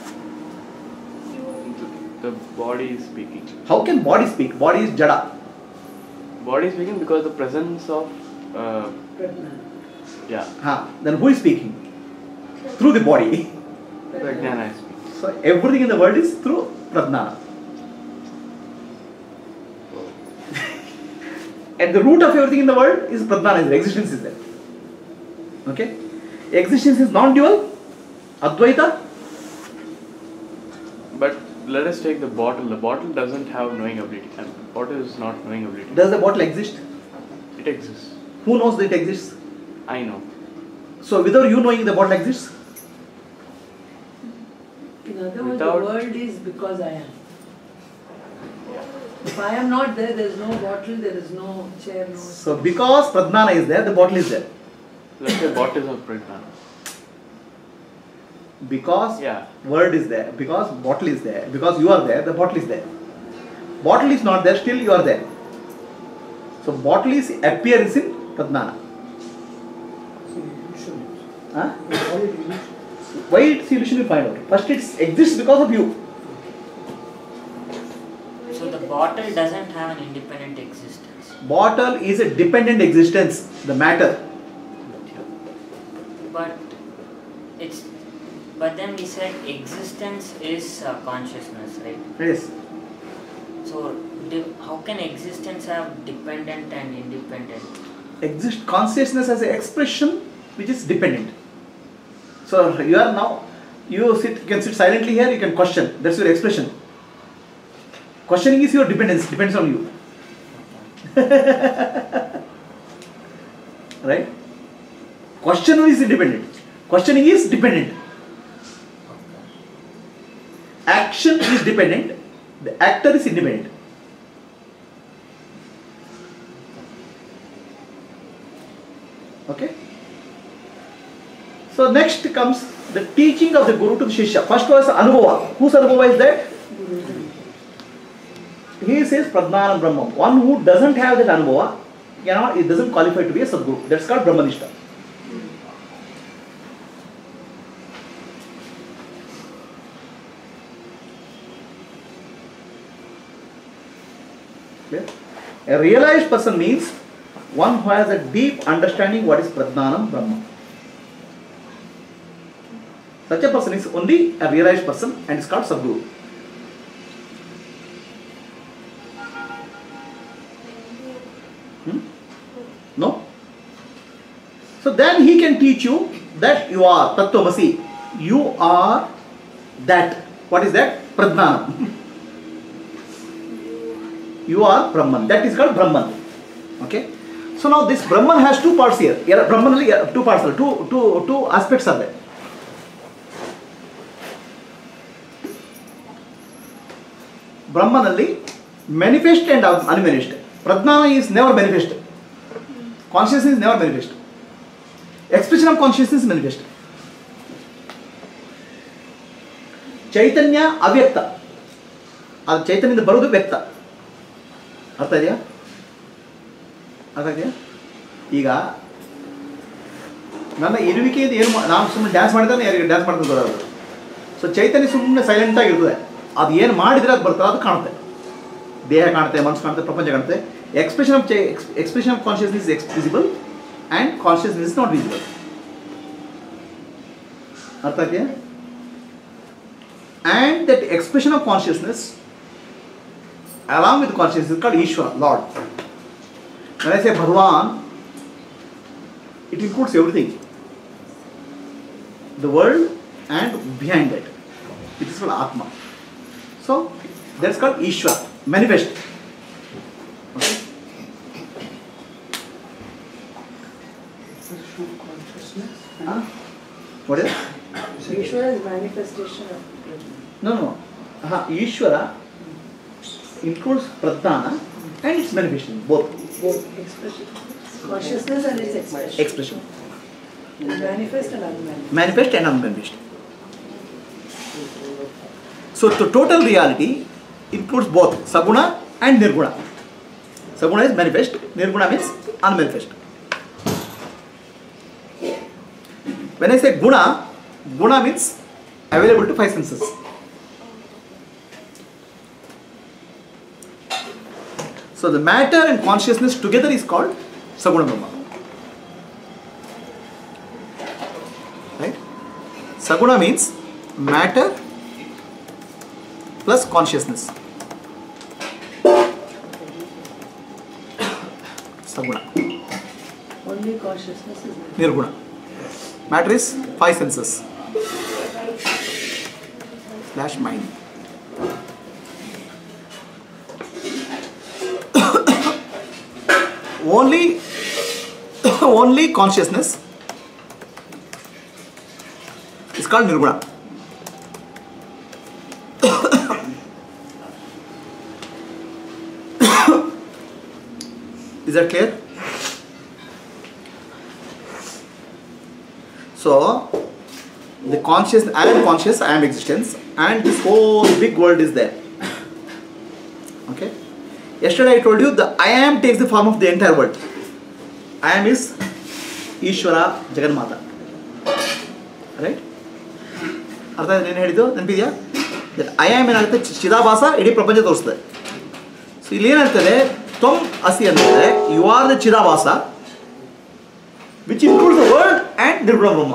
The body is speaking. How can body speak? Body is jada. Body is speaking because the presence of uh, Pradnana. yeah, Ha. Then who is speaking? Through the body. Pradnana is speaking. So everything in the world is through Pradnana. At the root of everything in the world is Pradnana, is there. Existence is there. Okay? Existence is non-dual, Advaita. But let us take the bottle. The bottle doesn't have knowing ability. And bottle is not knowing ability. Does the bottle exist? It exists. Who knows that it exists? I know. So without you knowing the bottle exists? In other words, Without- the world is because I am. If I am not there, there is no bottle, there is no chair, no. So because Pradnana is there, the bottle is there. Let's say bottle is of Pradnana. Because Yeah. word is there, because bottle is there, because you are there, the bottle is there. Bottle is not there, still you are there. So bottle is appearance in Pradnana. So illusion. Huh? We call it illusion. Why it's illusion you find out. First it exists because of you. So the bottle doesn't have an independent existence. Bottle is a dependent existence, the matter. But it's but then we said existence is uh, consciousness, right? Yes. So di- how can existence have dependent and independent? Exist consciousness as an expression which is dependent. So you are now, you sit, you can sit silently here, you can question. That's your expression. Questioning is your dependence, depends on you. Right? Questioner is independent. Questioning is dependent. Action is dependent. The actor is independent. Okay? So next comes the teaching of the Guru to the Shishya. First was Anubhava. Whose Anubhava is that? He says Pradnana Brahman. One who doesn't have that Anubhava, cannot, it doesn't qualify to be a Sadguru. That's called Brahmanishta. Clear? A realized person means one who has a deep understanding what is Pradnanam Brahma. Such a person is only a realized person and is called Sadguru. Hmm? No? So then he can teach you that you are Tattvamasi. You are that. What is that? Pradnanam. You are Brahman. That is called Brahman. Okay? So now this Brahman has two parts here. Here Brahman only uh, two parts, two, two, two aspects are there. Brahmanalli manifest and unmanifest. Pradnana is never manifest. Consciousness is never manifest. Expression of consciousness is manifest. Chaitanya avyakta. ಅದು ಚೈತನ್ಯದಿಂದ ಬರುವುದು ವ್ಯಕ್ತ. ಅರ್ಥ ಇದೆಯಾ? ಅರ್ಥ ಇದೆಯಾ? ಈಗ ನನ್ನ ಇರುವಿಕೆಯಿಂದ ಏನು ನಾನು ಸುಮ್ಮನೆ ಡ್ಯಾನ್ಸ್ ಮಾಡಿದ್ರೆ ಯಾರಿಗೆ ಡ್ಯಾನ್ಸ್ ಮಾಡ್ಕೊಂಡು ಬರೋದು. ಸೊ ಚೈತನ್ಯ ಸುಮ್ಮನೆ ಸೈಲೆಂಟ್ ಆಗಿರ್ತದೆ. ಅದು ಏನು ಮಾಡಿದರೆ ಅದು ಬರ್ತದೆ, ಅದು ಕಾಣುತ್ತೆ. ದೇಹ ಕಾಣುತ್ತೆ, ಮನಸ್ಸು ಕಾಣುತ್ತೆ, ಪ್ರಪಂಚ ಕಾಣುತ್ತೆ. Expression of expression of consciousness is visible and consciousness is not visible. ಅರ್ಥ ಇದೆಯಾ? And that expression of consciousness along with consciousness is called Ishvara, Lord. When I say Bhagwan, it includes everything. The world and behind it. It is called Atma. So that's called Ishvara, manifest. Okay? True consciousness. Huh? What is it? Ishvara is manifestation of Pradnana. No, no. Uh, Ishvara includes Pradnana and its manifestation, both. Both expression. Consciousness and its expression. Expression. Manifest and unmanifest. Manifest and unmanifest. So the total reality includes both Saguna and Nirguna. Saguna is manifest, Nirguna means unmanifest. When I say Guna, Guna means available to five senses. So the matter and consciousness together is called Saguna Brahma. Right? Saguna means matter plus consciousness. Saguna. Only consciousness is Nirguna. Matter is five senses. Slash mind. only, only consciousness is called Nirguna. Is that clear? So, the conscious, I am conscious, I am existence, and this whole big world is there. Okay? Yesterday I told you the I am takes the form of the entire world. I am is Ishvara Jagannatha. Right? ಅರ್ಥ ಏನು ಹೇಳಿದ್ದು ನೆನಪಿದೆಯಾ? That I am ಏನಾಗುತ್ತೆ ಚಿದಾಭಾಸ ಇಡೀ ಪ್ರಪಂಚ ತೋರಿಸ್ತದೆ. So ಇಲ್ಲಿ ಏನಾಗ್ತದೆ ತ್ವಂ ಅಸಿ ಅಂದರೆ you are the chidabhasa which includes the world and nirguna Brahma.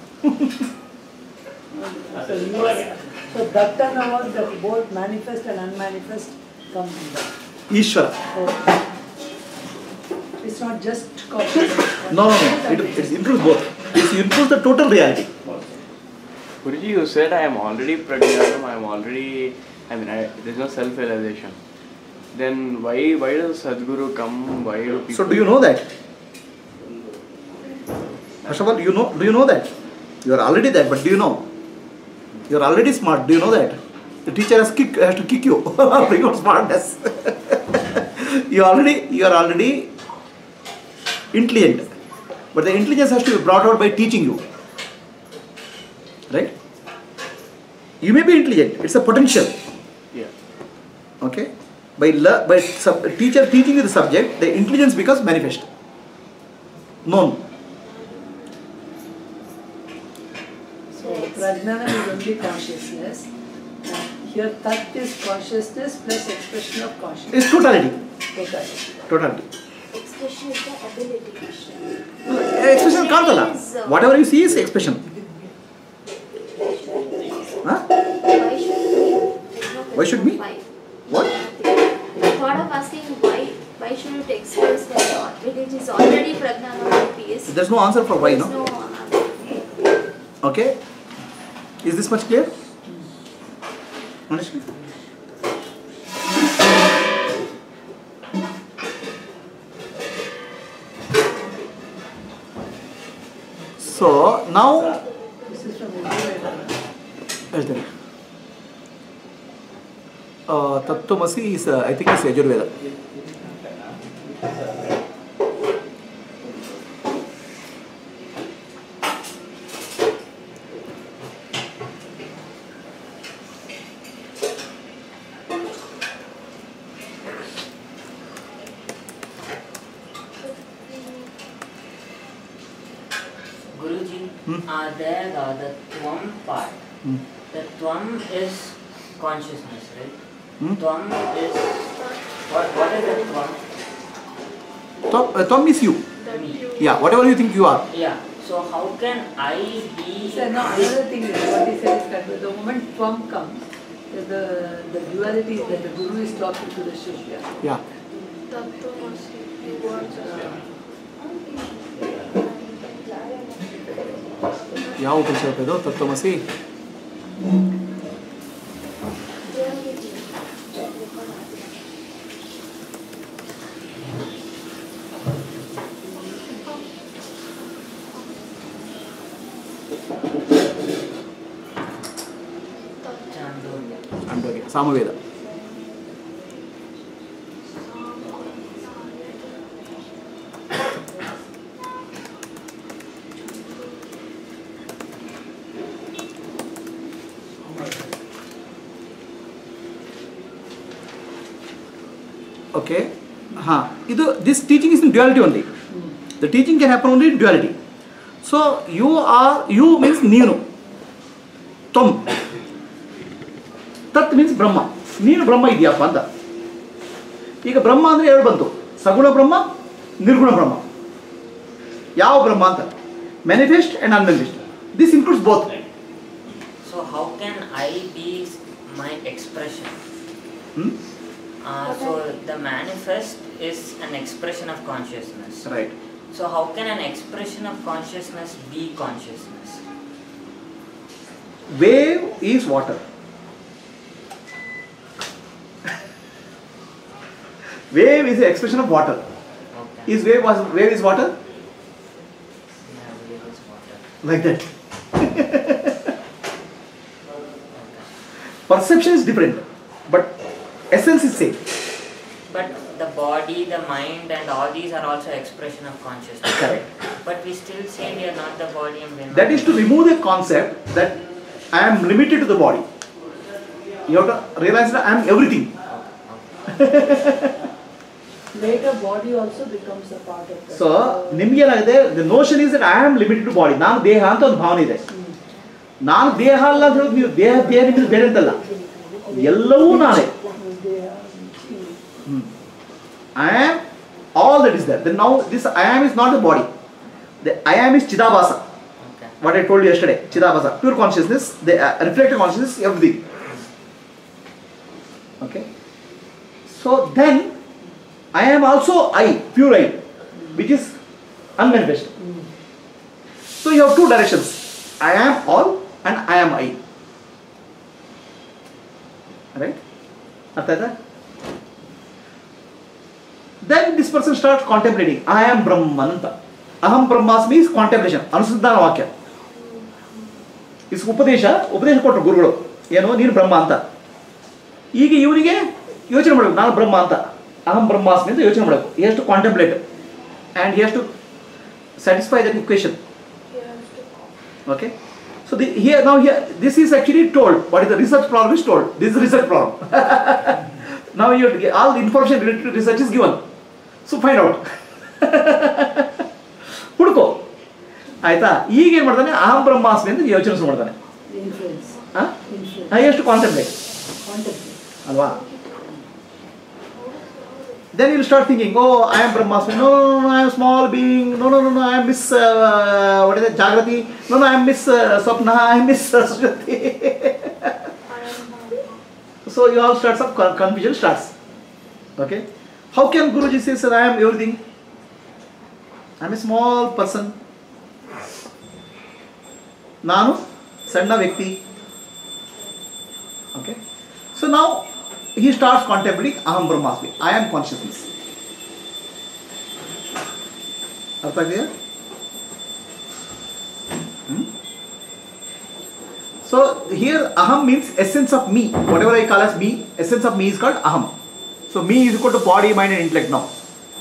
So you are, so that and all that both manifest and unmanifest come from that. Ishwara. So it's not just consciousness. No, no, no. It, it includes both. It includes the total reality. Guruji, you said I am already prajnatam, I am already, I mean, I, there is no self-realization. Then why why does Sadhguru come? Why do people... So do you know that? First of all, do you know, do you know that? You are already that, but do you know? You are already smart, do you know that? The teacher has, kick, has to kick you, bring out smartness. you already, you are already intelligent, but the intelligence has to be brought out by teaching you. Right? You may be intelligent, it's a potential. Yeah. Okay? By, le- by sub- teacher teaching you the subject, the intelligence becomes manifest. Known. So Prajnana is only consciousness. And here Tat is consciousness plus expression of consciousness. It's totality. Totality. Totality. Expression is the ability. Uh, expression ಕಾಣ್ತಲ್ಲ. Whatever you see is expression. Huh? Why should we? There's no Why should question we? Why? What? The thought of asking why, why should it express that thought? It is already Prajnana or peace. There's no answer for why, There's no? no answer. Okay? Is this much clear? Understand? So now, This is from Yajurveda. ಹೇಳ್ತೇನೆ. Uh, Tattvamasi is, uh, I think it's Yajurveda. Guruji, Hmm? uh, there uh, the Tvam part, Hmm. the Tvam is consciousness, right? Hmm? Tvam is, what, what is the Tvam? Tvam, uh, Tvam is you. That Me. you Yeah, whatever you think you are. Yeah, so how can I be So now another thing is what he said is that the moment Tvam comes, the, the duality is that the Guru is talking to the Shishya. Yeah. Tattvamasi, you are just ಯಾವ ಉಪನಿಷತ್ ಇದು ತತ್ವಮಸಿ? Chandogya? Chandogya, Samaveda. Okay. Huh. This teaching is in duality only. The teaching can happen only in duality. So you are, you means Neenu. Tom. Tat means Brahma. Neenu Brahma idiyappa anta. Ega Brahma andre ಎರಡು ಬಂತು. ಸಗುಣ ಬ್ರಹ್ಮ, ನಿರ್ಗುಣ ಬ್ರಹ್ಮ. ಯಾವ ಬ್ರಹ್ಮ ಅಂತ? Manifest and unmanifest. This includes both. So how can I be my expression? Hmm? Uh, so the manifest is an expression of consciousness. Right. So how can an expression of consciousness be consciousness? Wave is water. Wave is the expression of water. Okay. Is wave was wave is water? Yeah, wave is water. Like that. Okay. Perception is different, but essence is same. But the body, the mind, and all these are also expression of consciousness. Correct. But we still say we are not the body and we are not. That is to remove the concept that I am limited to the body. You have to realize that I am everything. Later, body also becomes a part of that. So, ನಿಮಗೆ ಏನಾಗಿದೆ, the notion is that I am limited to body. ನಾನು ದೇಹ ಅಂತ ಒಂದು ಭಾವನೆ ಇದೆ. ನಾನು ದೇಹ ಅಲ್ಲ ಅಂತ ಹೇಳೋದು, ನೀವು ದೇಹ ದೇಹ ನಿಮಗೆ ಬೇರೆ ಅಂತಲ್ಲ, ಎಲ್ಲವೂ ನಾನೇ. I am all that is there. Then now this I am is not the body. The I am is Chidabhasa. Okay. What I told you yesterday, Chidabhasa, pure consciousness, the uh, reflected consciousness, everything. Okay. So then I am also I, pure I, which is unmanifest. So you have two directions. I am all and I am I. Right? Artha? Then this person starts contemplating. I am Brahmananta. Aham Brahmasmi is contemplation. Anusandhana Vakya. Is Upadesha, Upadesha ಕೊಟ್ಟರು ಗುರುಗಳು. ಏನು, ನೀನು ಬ್ರಹ್ಮ ಅಂತ. ಈಗ ಇವನಿಗೆ ಯೋಚನೆ ಮಾಡಬೇಕು, ನಾನು ಬ್ರಹ್ಮ ಅಂತ. Aham Brahmasmi ಅಂತ ಯೋಚನೆ ಮಾಡಬೇಕು. He has to contemplate. And he has to satisfy that equation. Okay. So the, here now here this is actually told. What is the research problem is told. This is the research problem. Now you get all the information related to research is given. So find out. ಹುಡುಕೋ ಆಯ್ತಾ. ಈಗ ಏನು ಮಾಡ್ತಾನೆ, ಅಹಂ ಬ್ರಹ್ಮಾಸ್ಮಿ ಅಂತ ಯೋಚನೆ ಶುರು ಮಾಡ್ತಾನೆ. Influence. ಎಷ್ಟು ಕಾನ್ಸಂಟ್ರೇಟ್ ಅಲ್ವಾ. Then you will start thinking, oh, I am Brahmasmi. No, no, no, I am small being. No, no, no, no, I am Miss, uh, what is it, Jagrati. No, no, I am Miss uh, Swapna. I am Miss uh, Srishti. So you all starts up, confusion starts. Okay. How can Guruji say, sir, I am everything? I am a small person. Nanu, Sanna Vyakti. Okay. So now he starts contemplating Aham Brahmasmi. I am consciousness. Artha clear? Hmm? So here Aham means essence of me. Whatever I call as me, essence of me is called Aham. So me is equal to body, mind and intellect now.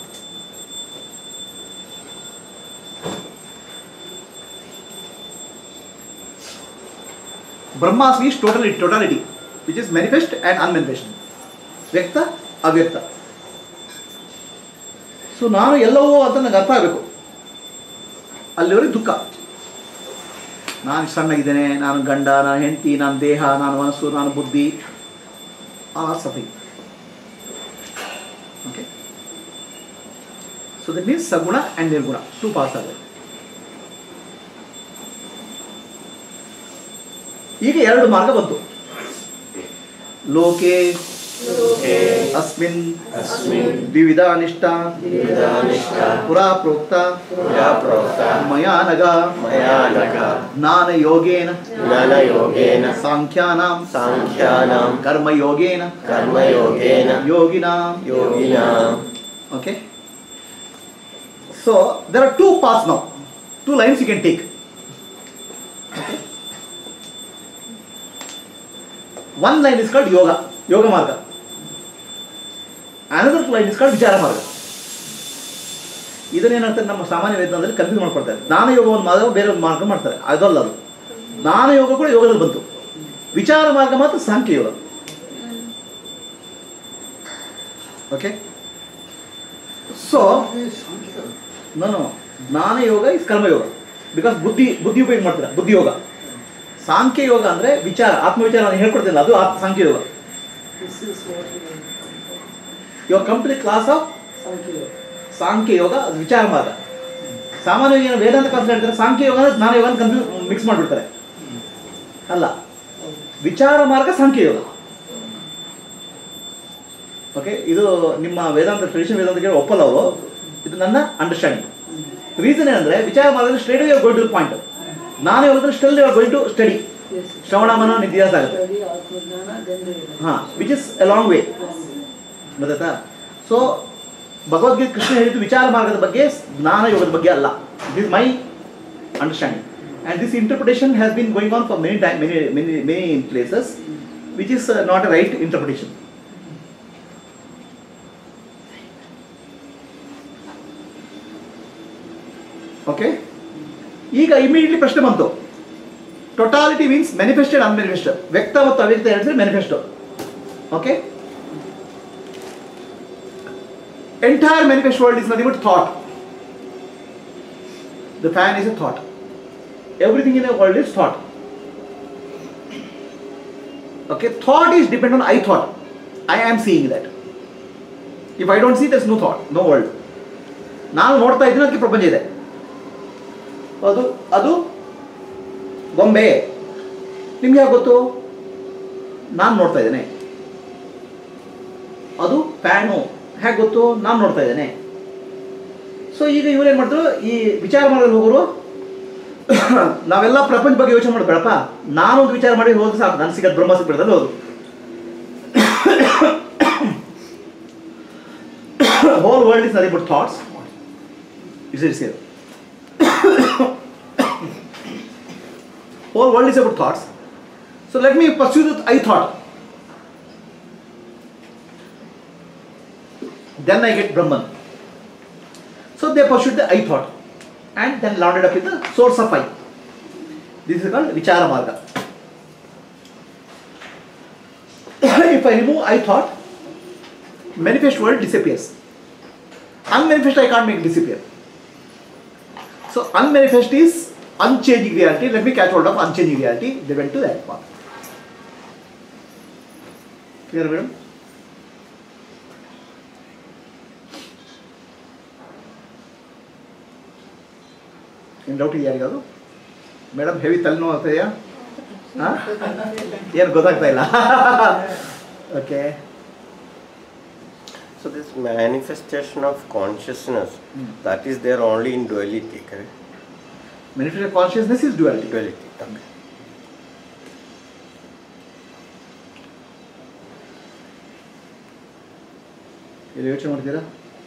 Brahmasmi is totality, totality, which is manifest and unmanifest. Vyakta, avyakta. So ನಾನು ಎಲ್ಲವೂ ಅಂತ ನನಗೆ ಅರ್ಥ ಆಗಬೇಕು. ಅಲ್ಲಿವರೆಗೆ ದುಃಖ. ನಾನು ಸಣ್ಣಗಿದ್ದೇನೆ, ನಾನು ಗಂಡ, ನಾನು ಹೆಂಡತಿ, ನಾನು ದೇಹ, ನಾನು ಮನಸ್ಸು, ನಾನು ಬುದ್ಧಿ. Are suffering. Okay. So that means saguna and nirguna. Two parts are there. ಈಗ ಎರಡು ಮಾರ್ಗ ಬಂತು. ಲೋಕೆ ಅಸ್ಮಿನ್ ದ್ವಿವಿಧ ನಿಷ್ಠ ಪುರಾ ಪ್ರೋಕ್ತ ಮಯಾ ನಗ ಜ್ಞಾನ ಯೋಗೇನ ಸಾಂಖ್ಯಾನಾಂ ಕರ್ಮಯೋಗೇನ ಯೋಗಿನಾಂ. Okay. So there are two paths now, two lines you can take. Okay. One line is called yoga, yoga marga. Another line is called vichara marga. ಇದನ್ನೇನಾಗ್ತದೆ, ನಮ್ಮ ಸಾಮಾನ್ಯ ವೇದನದಲ್ಲಿ ಕನ್ಫ್ಯೂಸ್ ಮಾಡ್ಕೊಳ್ತಾರೆ. ಜ್ಞಾನ ಯೋಗ ಒಂದು ಮಾರ್ಗ, ಬೇರೆ ಒಂದು ಮಾರ್ಗ ಮಾಡ್ತಾರೆ. ಅದಲ್ಲ, ಅದು ಜ್ಞಾನ ಯೋಗ ಕೂಡ ಯೋಗದಲ್ಲಿ ಬಂತು. ವಿಚಾರ ಮಾರ್ಗ ಮಾತ್ರ Sankhya Yoga. Okay. So, no, no. Jnana yoga is karma yoga. Because buddhi, buddhi ಉಪಯೋಗ ಮಾಡ್ತಾರೆ, ಬುದ್ಧಿ ಯೋಗ. ಸಾಂಖ್ಯ ಯೋಗ ಅಂದರೆ ವಿಚಾರ, ಆತ್ಮವಿಚಾರ ನಾನು ಹೇಳ್ಕೊಡ್ತಿಲ್ಲ, ಅದು ಆತ್ಮ ಸಾಂಖ್ಯ ಯೋಗ. This is what we will come for. You have come to the class of Sankhya Yoga. ಸಾಂಖ್ಯ ಯೋಗ, ಅದು ವಿಚಾರ ಮಾರ್ಗ. ಸಾಮಾನ್ಯವಾಗಿ ಏನು ವೇದಾಂತ ಕ್ಲಾಸ್ ಹೇಳ್ತಾರೆ, ಸಾಂಖ್ಯ ಯೋಗ ಅಂದರೆ ಜ್ಞಾನ ಯೋಗ ಕನ್ಫ್ಯೂಸ್ ಮಿಕ್ಸ್ ಮಾಡಿಬಿಡ್ತಾರೆ. ಅಲ್ಲ, ವಿಚಾರ ಮಾರ್ಗ ಸಾಂಖ್ಯ ಯೋಗ. ಓಕೆ, ಇದು ನಿಮ್ಮ ವೇದಾಂತ ಟ್ರೆಡಿಷನ್ ವೇದಾಂತಕ್ಕೆ ಒಪ್ಪಲ್ಲ ಅವರು, ಇದು ನನ್ನ ಅಂಡರ್ಸ್ಟ್ಯಾಂಡಿಂಗ್. ರೀಸನ್ ಏನಂದ್ರೆ ವಿಚಾರ ಮಾರ್ಗದಲ್ಲಿ straight you are going to the point. ಜ್ಞಾನ ಯೋಗದಲ್ಲಿ still you are going to study. ಶ್ರವಣ ಮನ ನಿಧ್ಯಾಸ ಆಗುತ್ತೆ. Study Atmajnana, then the ah, which is a long way. ಗೊತ್ತಾಯ್ತಾ? ಸೊ ಭಗವದ್ಗೀತೆ ಕೃಷ್ಣ ಹೇಳಿದ್ದು ವಿಚಾರ ಮಾರ್ಗದ ಬಗ್ಗೆ, ಜ್ಞಾನ ಯೋಗದ ಬಗ್ಗೆ ಅಲ್ಲ. This my understanding. And this interpretation has been going on for many time, many many many places, which is not a right interpretation. Okay, ಈಗ ಇಮಿಡಿಯೇಟ್ಲಿ ಪ್ರಶ್ನೆ ಬಂತು. ಟೋಟಾಲಿಟಿ ಮೀನ್ಸ್ ಮ್ಯಾನಿಫೆಸ್ಟೆಡ್ ಅನ್ಮ್ಯಾನಿಫೆಸ್ಟೆಡ್, ವ್ಯಕ್ತ ಮತ್ತು ಅವ್ಯಕ್ತ ಹೇಳಿದ್ರೆ manifesto. Okay, entire manifest world is nothing but thought. The fan is a thought. Everything in the world is thought. Okay, thought is dependent on I thought. I am seeing that. If I don't see, there's no thought, no world. ನಾನು ನೋಡ್ತಾ ಇದ್ದೀನಿ, ಅದಕ್ಕೆ ಪ್ರಪಂಚ ಇದೆ. ಅದು ಅದು ಗೊಂಬೆ, ನಿಮ್ಗೆ ಯಾಕೆ ಗೊತ್ತು? ನಾನು ನೋಡ್ತಾ ಇದ್ದೇನೆ. ಅದು ಫ್ಯಾನು, ಹೇಗೆ ಗೊತ್ತು? ನಾನು ನೋಡ್ತಾ ಇದ್ದೇನೆ. ಸೊ ಈಗ ಇವ್ರೇನು ಮಾಡಿದ್ರು, ಈ ವಿಚಾರ ಮಾಡೋದು ಹೋಗೋರು, ನಾವೆಲ್ಲ ಪ್ರಪಂಚ ಬಗ್ಗೆ ಯೋಚನೆ ಮಾಡಬೇಡಪ್ಪ, ನಾನೊಂದು ವಿಚಾರ ಮಾಡಿ ಹೋದ್ರೆ ಸಾಕು, ನಾನು ಸಿಗೋದು ಬ್ರಹ್ಮ ಸಿಗ್ಬಿಡ್ದಲ್ಲಿ ಹೋದ್ರು. Whole world is nothing but thoughts. Is it's here. Whole world is about thoughts. So let me pursue with I thought. Then I get Brahman. So they pursued the I thought and then landed up with the source of I. This is called Vichara Marga. If I remove I thought, manifest world disappears. Unmanifest I can't make it disappear. So unmanifest is unchanging reality. Let me catch hold of unchanging reality. They went to that path. Clear, madam? ಏನು doubt ಇದೆಯಾ ಯಾರಿಗಾದ್ರು? Madam heavy ತಲೆನೋವು ಆಗ್ತಾಯಿದೆಯಾ? ಹಾಂ, ಏನು ಗೊತ್ತಾಗ್ತಾ ಇಲ್ಲ. Okay, so this manifestation of consciousness, Hmm. that is there only in duality, correct? manifested consciousness is duality. Duality, okay. ಇಲ್ಲಿ ಯೋಚನೆ ಮಾಡ್ತೀರಾ?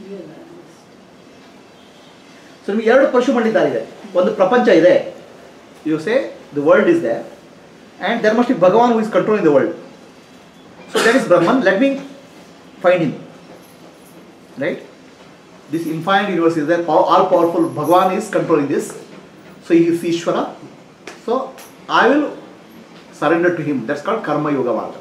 ಸೊ ನಿಮಗೆ ಎರಡು ಪರ್ಶು ಮಾಡಿದ್ದಾರೆ. ಒಂದು ಪ್ರಪಂಚ ಇದೆ, you say the world is there and there must be Bhagavan who is controlling the world. So that is Brahman. Let me find him. Right, this infinite universe is there, all powerful Bhagavan is controlling this. So ಈ is Ishvara. So I will surrender to him. That's called karma yoga ಮಾರ್ಗ.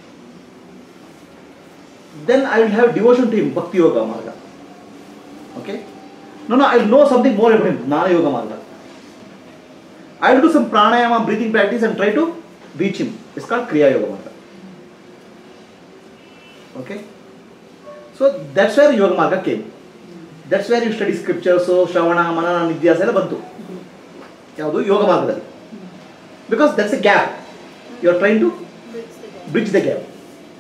Then I will have devotion to him, Bhakti Yoga Marga. Okay? No, no, I will know something more about him, Jnana Yoga Marga. I will do some pranayama, breathing practice and try to reach him. It's called Kriya Yoga Marga. Okay? So that's where Yoga Marga came. That's where you study scriptures, so Shravana, Manana, Nidhyasa ಎಲ್ಲ ಬಂತು. ಯಾವುದು? ಯೋಗ ಮಾರ್ಗದಲ್ಲಿ. Because that's a gap. You are trying to bridge the gap.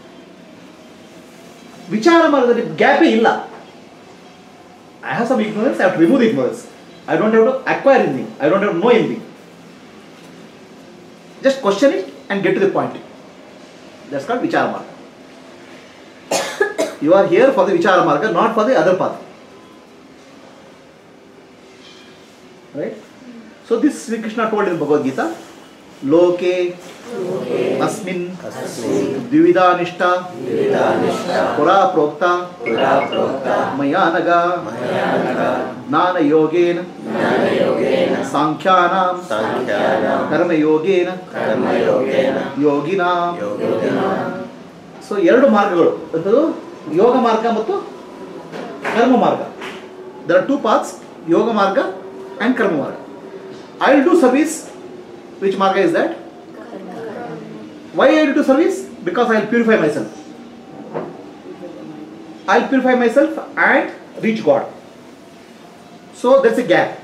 ವಿಚಾರ ಮಾರ್ಗದಲ್ಲಿ ಗ್ಯಾಪೇ ಇಲ್ಲ. I have some ignorance, I have to remove the ignorance. I don't have to acquire anything. I don't have to know anything. Just question it and get to the point. That's called vichara marga. You are here for the vichara marga, not for the other path. Right? So this Shri Krishna told in Bhagavad Gita, ಲೋಕೆ अस्मिन् द्विविधा निष्ठा पुरा प्रोक्ता मया नघ ज्ञानयोगेन सांख्यानां कर्मयोगेन ಯೋಗಿನಾಂ. So ಎರಡು ಮಾರ್ಗಗಳು ಅಂತದ್ದು ಯೋಗ ಮಾರ್ಗ ಮತ್ತು ಕರ್ಮ ಮಾರ್ಗ. there are two paths, Yoga Marga and Karma Marga. I will do service. Which Marga is that? Why I will do service? Because I will purify myself. I will purify myself and reach God. So there is a gap.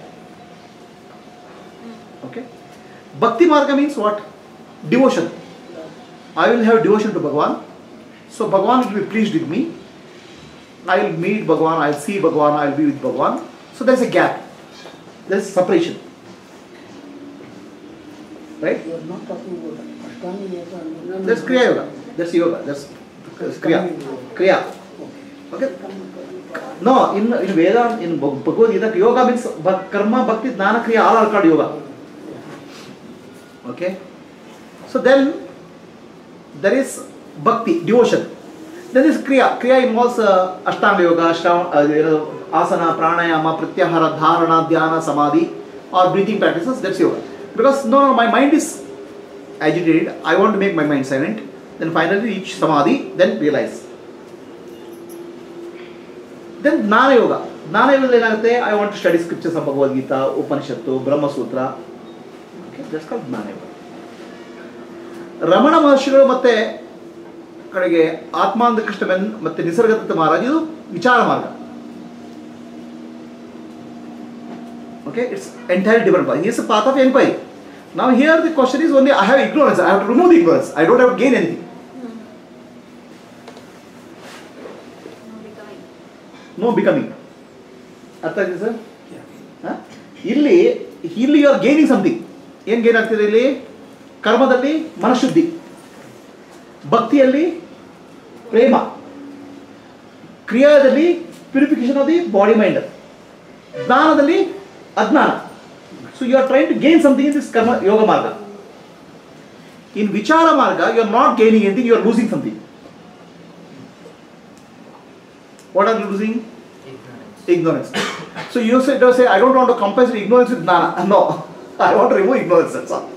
Okay. Bhakti Marga means what? Devotion. I will have devotion to Bhagavan. So Bhagavan will be pleased with me. I will meet Bhagavan, I will see Bhagavan, I will be with Bhagavan. So there is a gap. There is separation. Right? You are not talking about Ashtanga Yoga. and- That's Kriya Yoga. That's Yoga. That's Kriya. Kriya. Okay? No, in, in Veda, in Bhagavad Gita, Yoga means bha- Karma, Bhakti, Dhyana, Kriya, all are called Yoga. Okay? So then, there is Bhakti, devotion. Then there is Kriya. Kriya involves uh, Ashtanga Yoga, Ashtam, uh, you know, Asana, Pranayama, Pratyahara, Dharana, Dhyana, Samadhi, or breathing practices. That's Yoga. Because no, no, my mind is agitated. I want to make my mind silent. Then finally reach Samadhi, then realize. Then Jnana Yoga. Jnana Yoga is I want to study scriptures of Bhagavad Gita, Upanishadu, Brahma Sutra. Okay, that's called Jnana Yoga. Ramana ಮಹರ್ಷಿಗಳು ಮತ್ತೆ ಕಡೆಗೆ ಆತ್ಮಾನಂದ ಕೃಷ್ಣ ಬೆನ್ ಮತ್ತೆ ನಿಸರ್ಗದತ್ತ ಮಹಾರಾಜ್ ಇದು ವಿಚಾರ ಮಾರ್ಗ. Okay, it's entirely different path. Here's a path of inquiry. Now here the question is only I have ignorance. I have to remove the ignorance. I don't have to gain anything. No becoming. ಅರ್ಥ ಆಗಿದೆ sir? ಇಲ್ಲಿ ಇಲ್ಲಿ you are gaining something. ಏನು gain ಆಗ್ತಿದೆ ಇಲ್ಲಿ? ಕರ್ಮದಲ್ಲಿ ಮನಃಶುದ್ಧಿ, ಭಕ್ತಿಯಲ್ಲಿ ಪ್ರೇಮ, ಕ್ರಿಯಾದಲ್ಲಿ purification of the body mind, ಜ್ಞಾನದಲ್ಲಿ ಅಜ್ಞಾನ. So you are trying to gain something in this karma yoga marga. In vichara marga you are not gaining anything, you are losing something. What are you losing? Ignorance. Ignorance. So you say, don't say, I don't want to compensate ignorance with jnana. No, I want to remove ignorance. That's all.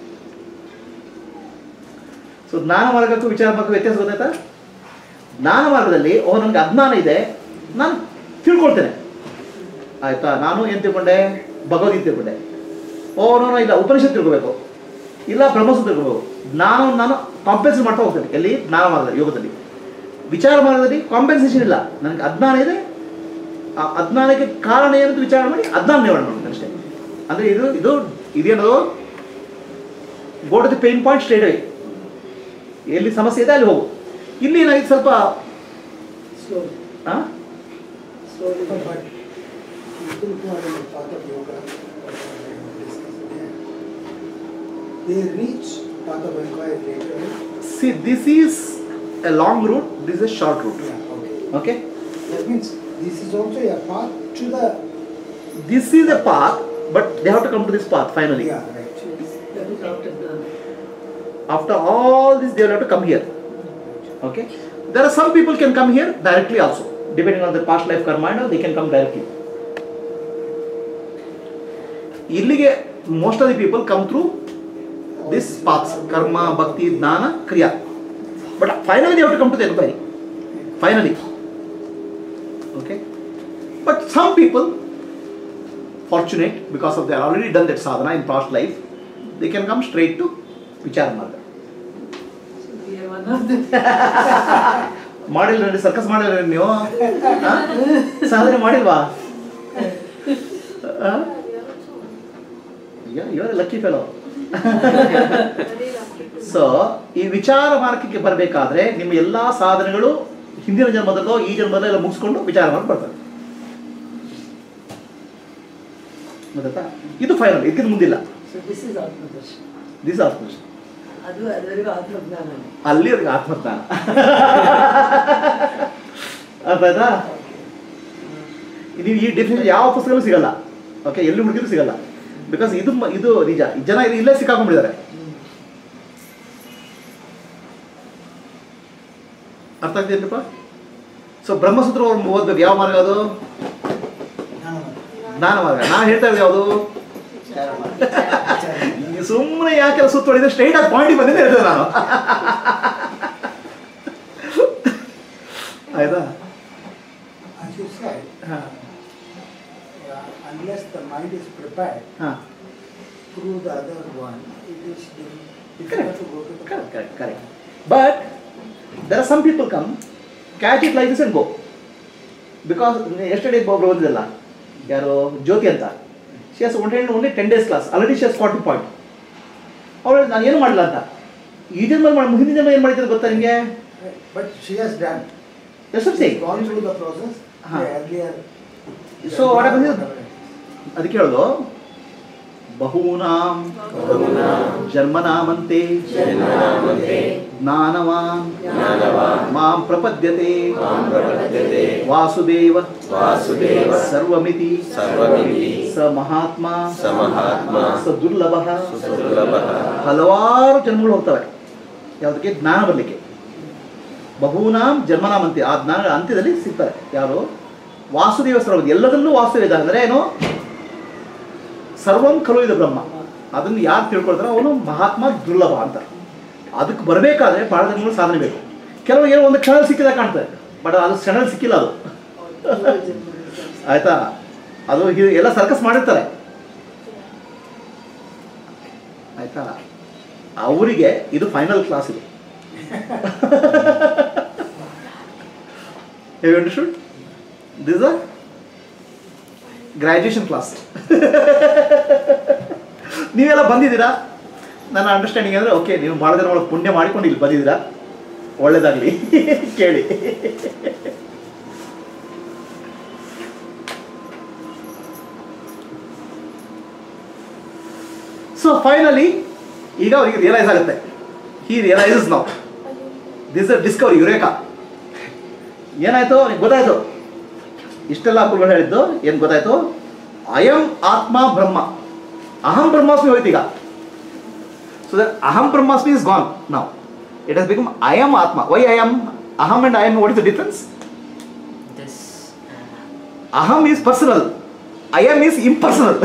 So ಜ್ಞಾನ ಮಾರ್ಗಕ್ಕೂ ವಿಚಾರ ಮಾರ್ಗಕ್ಕೂ ವ್ಯತ್ಯಾಸ ಗೊತ್ತಾಯ್ತಾ? ಜ್ಞಾನ ಮಾರ್ಗದಲ್ಲಿ ಓ ನನಗೆ ಅಜ್ಞಾನ ಇದೆ, ನಾನು ತಿಳ್ಕೊಳ್ತೇನೆ. ಆಯ್ತಾ? ನಾನು ಏನು ತಿಳ್ಕೊಂಡೆ? ಭಗವದ್ಗೀತೆ ತಿಳ್ಕೊಂಡೆ. ಓ ನಾನು ಇಲ್ಲ ಉಪನಿಷತ್ ತಿಳ್ಕೋಬೇಕು, ಇಲ್ಲ ಬ್ರಹ್ಮಸೂತ್ರ ತಿಳ್ಕೋಬೇಕು. ನಾನು ನಾನು ಕಾಂಪೆನ್ಸೇಟ್ ಮಾಡ್ತಾ ಹೋಗ್ತೇನೆ. ಎಲ್ಲಿ? ಜ್ಞಾನ ಮಾರ್ಗದಲ್ಲಿ, ಯೋಗದಲ್ಲಿ. ವಿಚಾರ ಮಾರ್ಗದಲ್ಲಿ ಕಾಂಪೆನ್ಸೇಷನ್ ಇಲ್ಲ. ನನಗೆ ಅಜ್ಞಾನ ಇದೆ, ಆ ಅಜ್ಞಾನಕ್ಕೆ ಕಾರಣ ಏನಂತ ವಿಚಾರ ಮಾಡಿ ಅಜ್ಞಾನ ನಿವಾರಣೆ ಮಾಡ್ತೀನಿ ಅಷ್ಟೇ. ಅಂದರೆ ಇದು ಇದು ಇದೇನದು go to the pain point straight away. ಎಲ್ಲಿ ಸಮಸ್ಯೆ ಇದೆ ಅಲ್ಲಿ ಹೋಗು. ಇಲ್ಲಿ ಏನಾಗಿದೆ ಸ್ವಲ್ಪ Slowly. ಹಾಂ Slowly. But people who are in the path of yoga, they reach path of inquiry later. See this is a long route, this is short route. Yeah, okay. Okay, That means this is also a path to the. This is a path, but they have to come to this path finally. Yeah, right. That is after Jnana. After all this, they will have to come here. Okay, there are some people can come here directly also, depending on their past life karma, and all, they can come directly. Illige most of the people come through this paths: karma, bhakti, jnana, kriya. But finally, they have to come to the inquiry. Finally, okay. But some people, fortunate because of they have already done that sadhana in past life, they can come straight to ವಿಚಾರ ಮಾರ್ಗ. So we are one of them. ಮಾಡಿಲ್ಲ circus ಮಾಡಿಲ್ಲ ನೀವು? ಸಾಧನೆ ಮಾಡಿಲ್ವಾ? ಇವರ lucky fellow. So ಈ ವಿಚಾರ ಮಾರ್ಗಕ್ಕೆ ಬರಬೇಕಾದ್ರೆ ನಿಮ್ಮ ಎಲ್ಲಾ ಸಾಧನೆಗಳು ಹಿಂದಿನ ಜನ್ಮದಲ್ಲೋ ಈ ಜನ್ಮದಲ್ಲೋ ಎಲ್ಲ ಮುಗಿಸ್ಕೊಂಡು ವಿಚಾರ ಮಾರ್ಗ ಬರ್ತಾರೆ. ಗೊತ್ತಾ? ಇದು ಫೈನಲ್, ಇದಕ್ಕಿಂತ ಮುಂದಿಲ್ಲ. So this is Atma-darshan. This ಆತ್ಮ, ಅದು ಅದವರೆಗೂ ಆತ್ಮಜ್ಞಾನ. ಅಲ್ಲಿವರೆಗೆ ಆತ್ಮಜ್ಞಾನ. ಅರ್ಥ ಆಯ್ತಾ? ನೀವು ಈ ಡೆಫಿನೇಷನ್ ಯಾವ ಪುಸ್ತಕಲ್ಲೂ ಸಿಗಲ್ಲ. ಓಕೆ, ಎಲ್ಲಿ ಹುಡುಗಿದ್ರು ಸಿಗಲ್ಲ. ಬಿಕಾಸ್ ಇದು ಇದು ನಿಜ. ಜನ ಇಲ್ಲೇ ಸಿಕ್ಕಾಕೊಂಡ್ಬಿಟ್ಟಿದ್ದಾರೆ. ಅರ್ಥ ಆಗ್ತಿದೆಯಪ್ಪ? ಸೊ ಬ್ರಹ್ಮಸೂತ್ರ ಓದ್ಬೇಕು. ಯಾವ ಮಾರ್ಗ ಅದು? ಜ್ಞಾನ ಮಾರ್ಗ. ನಾನು ಹೇಳ್ತಾ ಇರೋದು ಯಾವುದು? ಸುಮ್ಮನೆ ಯಾಕೆಲ್ಲ ಸುತ್ತ ಹೊಡಿದ್ರೆ ಸ್ಟ್ರೈಟ್ ಆಗಿ ಪಾಯಿಂಟ್ ಬಂದಿದೆ ಹೇಳ್ತೇನೆ ನಾನು. As you said, unless the mind is prepared ಹಾಂ through the other one, it is difficult to go to the Correct, correct, correct. But there are some people come, catch it like this and go. Because yesterday ಒಬ್ರು ಓದಿದಲ್ಲ ಯಾರು ಜ್ಯೋತಿ ಅಂತ, she has one only ten days class, already she has forty point. ಅವಳು ನಾನು ಏನು ಮಾಡಲ್ಲ ಅಂತ, ಈ ಜನ್ಮ ಮಾಡಿ ಹಿಂದಿನ ಜನ್ಮ ಏನು ಮಾಡಿದ್ರೆ ಗೊತ್ತಾ ನಿಮಗೆ? But she has done. That's what I'm saying. Gone through the process. Huh. The earlier. So what happens is, ಅದಕ್ಕೆ ಹೇಳೋದು ಬಹೂನಾಂ ಜನ್ಮನಾಮಂತೆ ಜ್ಞಾನವಾನ್ ಮಾಂ ಪ್ರಪದ್ಯತೆ ವಾಸುದೇವ ಸರ್ವಮಿತಿ ಸ ಮಹಾತ್ಮ ಸ ದುರ್ಲಭ. ಹಲವಾರು ಜನ್ಮಗಳು ಹೋಗ್ತವೆ ಯಾವುದಕ್ಕೆ? ಜ್ಞಾನ ಬರಲಿಕ್ಕೆ. ಬಹೂನಾಂ ಜನ್ಮನಾಮಂತೆ, ಆ ಜ್ಞಾನಗಳ ಅಂತ್ಯದಲ್ಲಿ ಸಿಗ್ತಾರೆ ಯಾರು? ವಾಸುದೇವ ಸರ್ವಮಿತಿ, ಎಲ್ಲದಲ್ಲೂ ವಾಸುದೇವ ಇದ್ದಾನೆ. ಅಂದರೆ ಏನು? ಸರ್ವಂ ಖಲು ಇದು ಬ್ರಹ್ಮ. ಅದನ್ನು ಯಾರು ತಿಳ್ಕೊಳ್ತಾರೋ ಅವನು ಮಹಾತ್ಮ ದುರ್ಲಭ ಅಂತ. ಅದಕ್ಕೆ ಬರಬೇಕಾದ್ರೆ ಬಹಳ ಜನಗಳು ಸಾಧನೆ ಬೇಕು. ಕೆಲವು ಏನೋ ಒಂದು ಕ್ಷಣ ಸಿಕ್ಕಿದಾಗ ಕಾಣ್ತದೆ, ಬಟ್ ಅದು ಕ್ಷಣ ಸಿಕ್ಕಿಲ್ಲ ಅದು. ಆಯ್ತಾ? ಅದು ಎಲ್ಲ ಸರ್ಕಸ್ ಮಾಡಿರ್ತಾರೆ ಆಯ್ತಾ? ಅವರಿಗೆ ಇದು ಫೈನಲ್ ಕ್ಲಾಸ್ ಇದು. Have you understood? This is a graduation class. ನೀವೆಲ್ಲ ಬಂದಿದ್ದೀರಾ, ನನ್ನ ಅಂಡರ್ಸ್ಟ್ಯಾಂಡಿಂಗ್ ಅಂದರೆ ಓಕೆ, ನೀವು ಭಾಳ ಜನ ಒಳಗೆ ಪುಣ್ಯ ಮಾಡಿಕೊಂಡು ಇಲ್ಲಿ ಬಂದಿದ್ದೀರಾ, ಒಳ್ಳೇದಾಗಲಿ. ಕೇಳಿ. ಸೊ ಫೈನಲಿ ಈಗ ಅವರಿಗೆ ರಿಯಲೈಸ್ ಆಗುತ್ತೆ. ಹಿ ರಿಯಲೈಸಸ್ ನಾವು ದಿಸ್ ಅ ಡಿಸ್ಕವರಿ, ಯುರೇಕಾ. ಏನಾಯ್ತು ಅವ್ನಿಗೆ ಗೊತ್ತಾಯ್ತು, ಇಷ್ಟೆಲ್ಲ ಪುರುಗಳು ಹೇಳಿದ್ದು ಏನು ಗೊತ್ತಾಯ್ತು? ಅಯಂ ಆತ್ಮ ಬ್ರಹ್ಮ, ಅಹಂ ಬ್ರಹ್ಮಾಸ್ಮಿ ಹೋಯ್ತು ಈಗ. So that aham brahmasmi is gone ನಾವು. It has become ayam atma. Why ayam? Aham and ayam, what is the difference? This. Aham is personal, ayam is impersonal.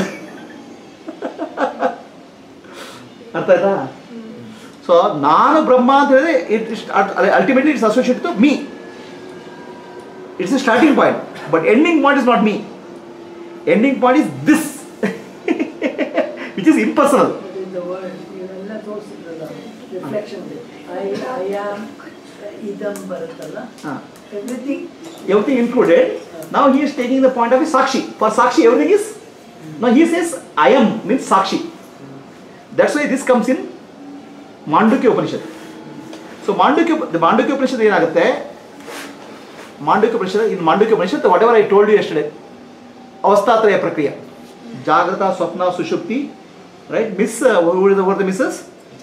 ಅರ್ಥ ಆಯ್ತಾ? ಸೊ ನಾನು ಬ್ರಹ್ಮ ಅಂತ ಹೇಳಿದ್ರೆ it ultimately it's associated to me. It's a starting point, but ending point is not me. Ending point is this, which is impersonal. But in the world, ಇವೆಲ್ಲ ತೋರಿಸಿದ್ರಲ್ಲ reflection, I I am idam ಬರುತ್ತಲ್ಲ, Ah. Everything Everything included. Now he is taking the point of a Sakshi. For Sakshi, everything is. Now he says I am means Sakshi. That's why this comes in Mandukya Upanishad. So Mandukya, the Mandukya Upanishad ಏನಾಗುತ್ತೆ? Mandukya Upanishad, in Mandukya Upanishad, whatever I told you yesterday, ಅವಸ್ಥಾತ್ರಯ ಪ್ರಕ್ರಿಯೆ, ಜಾಗೃತ, ಸ್ವಪ್ನ, ಸುಷುಪ್ತಿ, right? Miss, uh, who is the word the misses?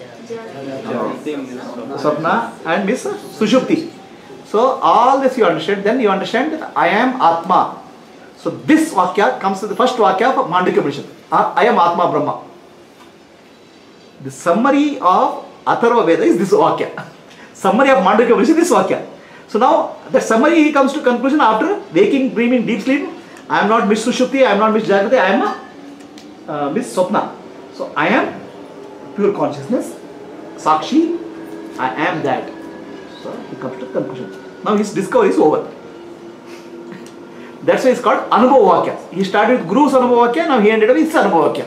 Swapna and Miss Sushupti. So all this you understand, then you understand that I am Atma. So this Vakya comes to the first Vakya of Mandukya Upanishad. I am Atma Brahma. The summary of Atharva Veda is this Vakya. Summary of Mandukya Upanishad is this Vakya. So now the summary he comes to conclusion after waking, dreaming, deep sleep. I am not Miss Sushupti, I am not Miss Jagrati, I am a uh, Miss Swapna. So I am pure consciousness, Sakshi, I am that. So he comes to conclusion. Now his discovery is over. That's why it's called Anubhava Vakya. He started with Guru's Anubhava Vakya, now he ended up with his Anubhava Vakya.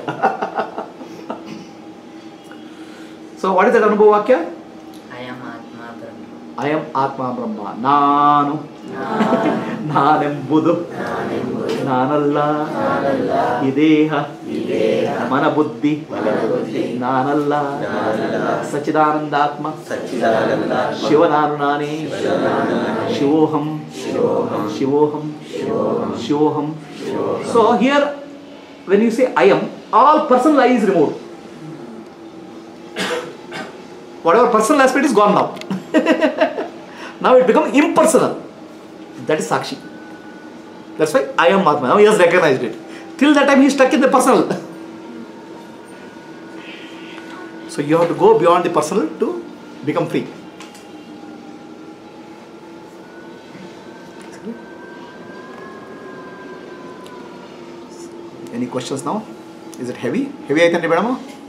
So what is that Anubhava Vakya? I am Atma Brahma. I am Atma Brahma. Nanu. ನಾನೆಂಬುದು ನಾನಲ್ಲ, ಇದೇಹ ಮನ ಬುದ್ಧಿ ನಾನಲ್ಲ, ಸಚ್ಚಿದಾನಂದಾತ್ಮ ಶಿವನಾನು ನಾನೇ, ಶಿವೋಹಂ ಶಿವೋಹಂ ಶಿವೋಹಂ. So here when you say I am, all personal I is removed. Whatever personal aspect is gone now. Now it becomes impersonal. That is Sakshi. That's why I am Atma. Now he has recognized it. Till that time he is stuck in the personal. So you have to go beyond the personal to become free. Any questions now? Is it heavy? Heavy aitandi madam?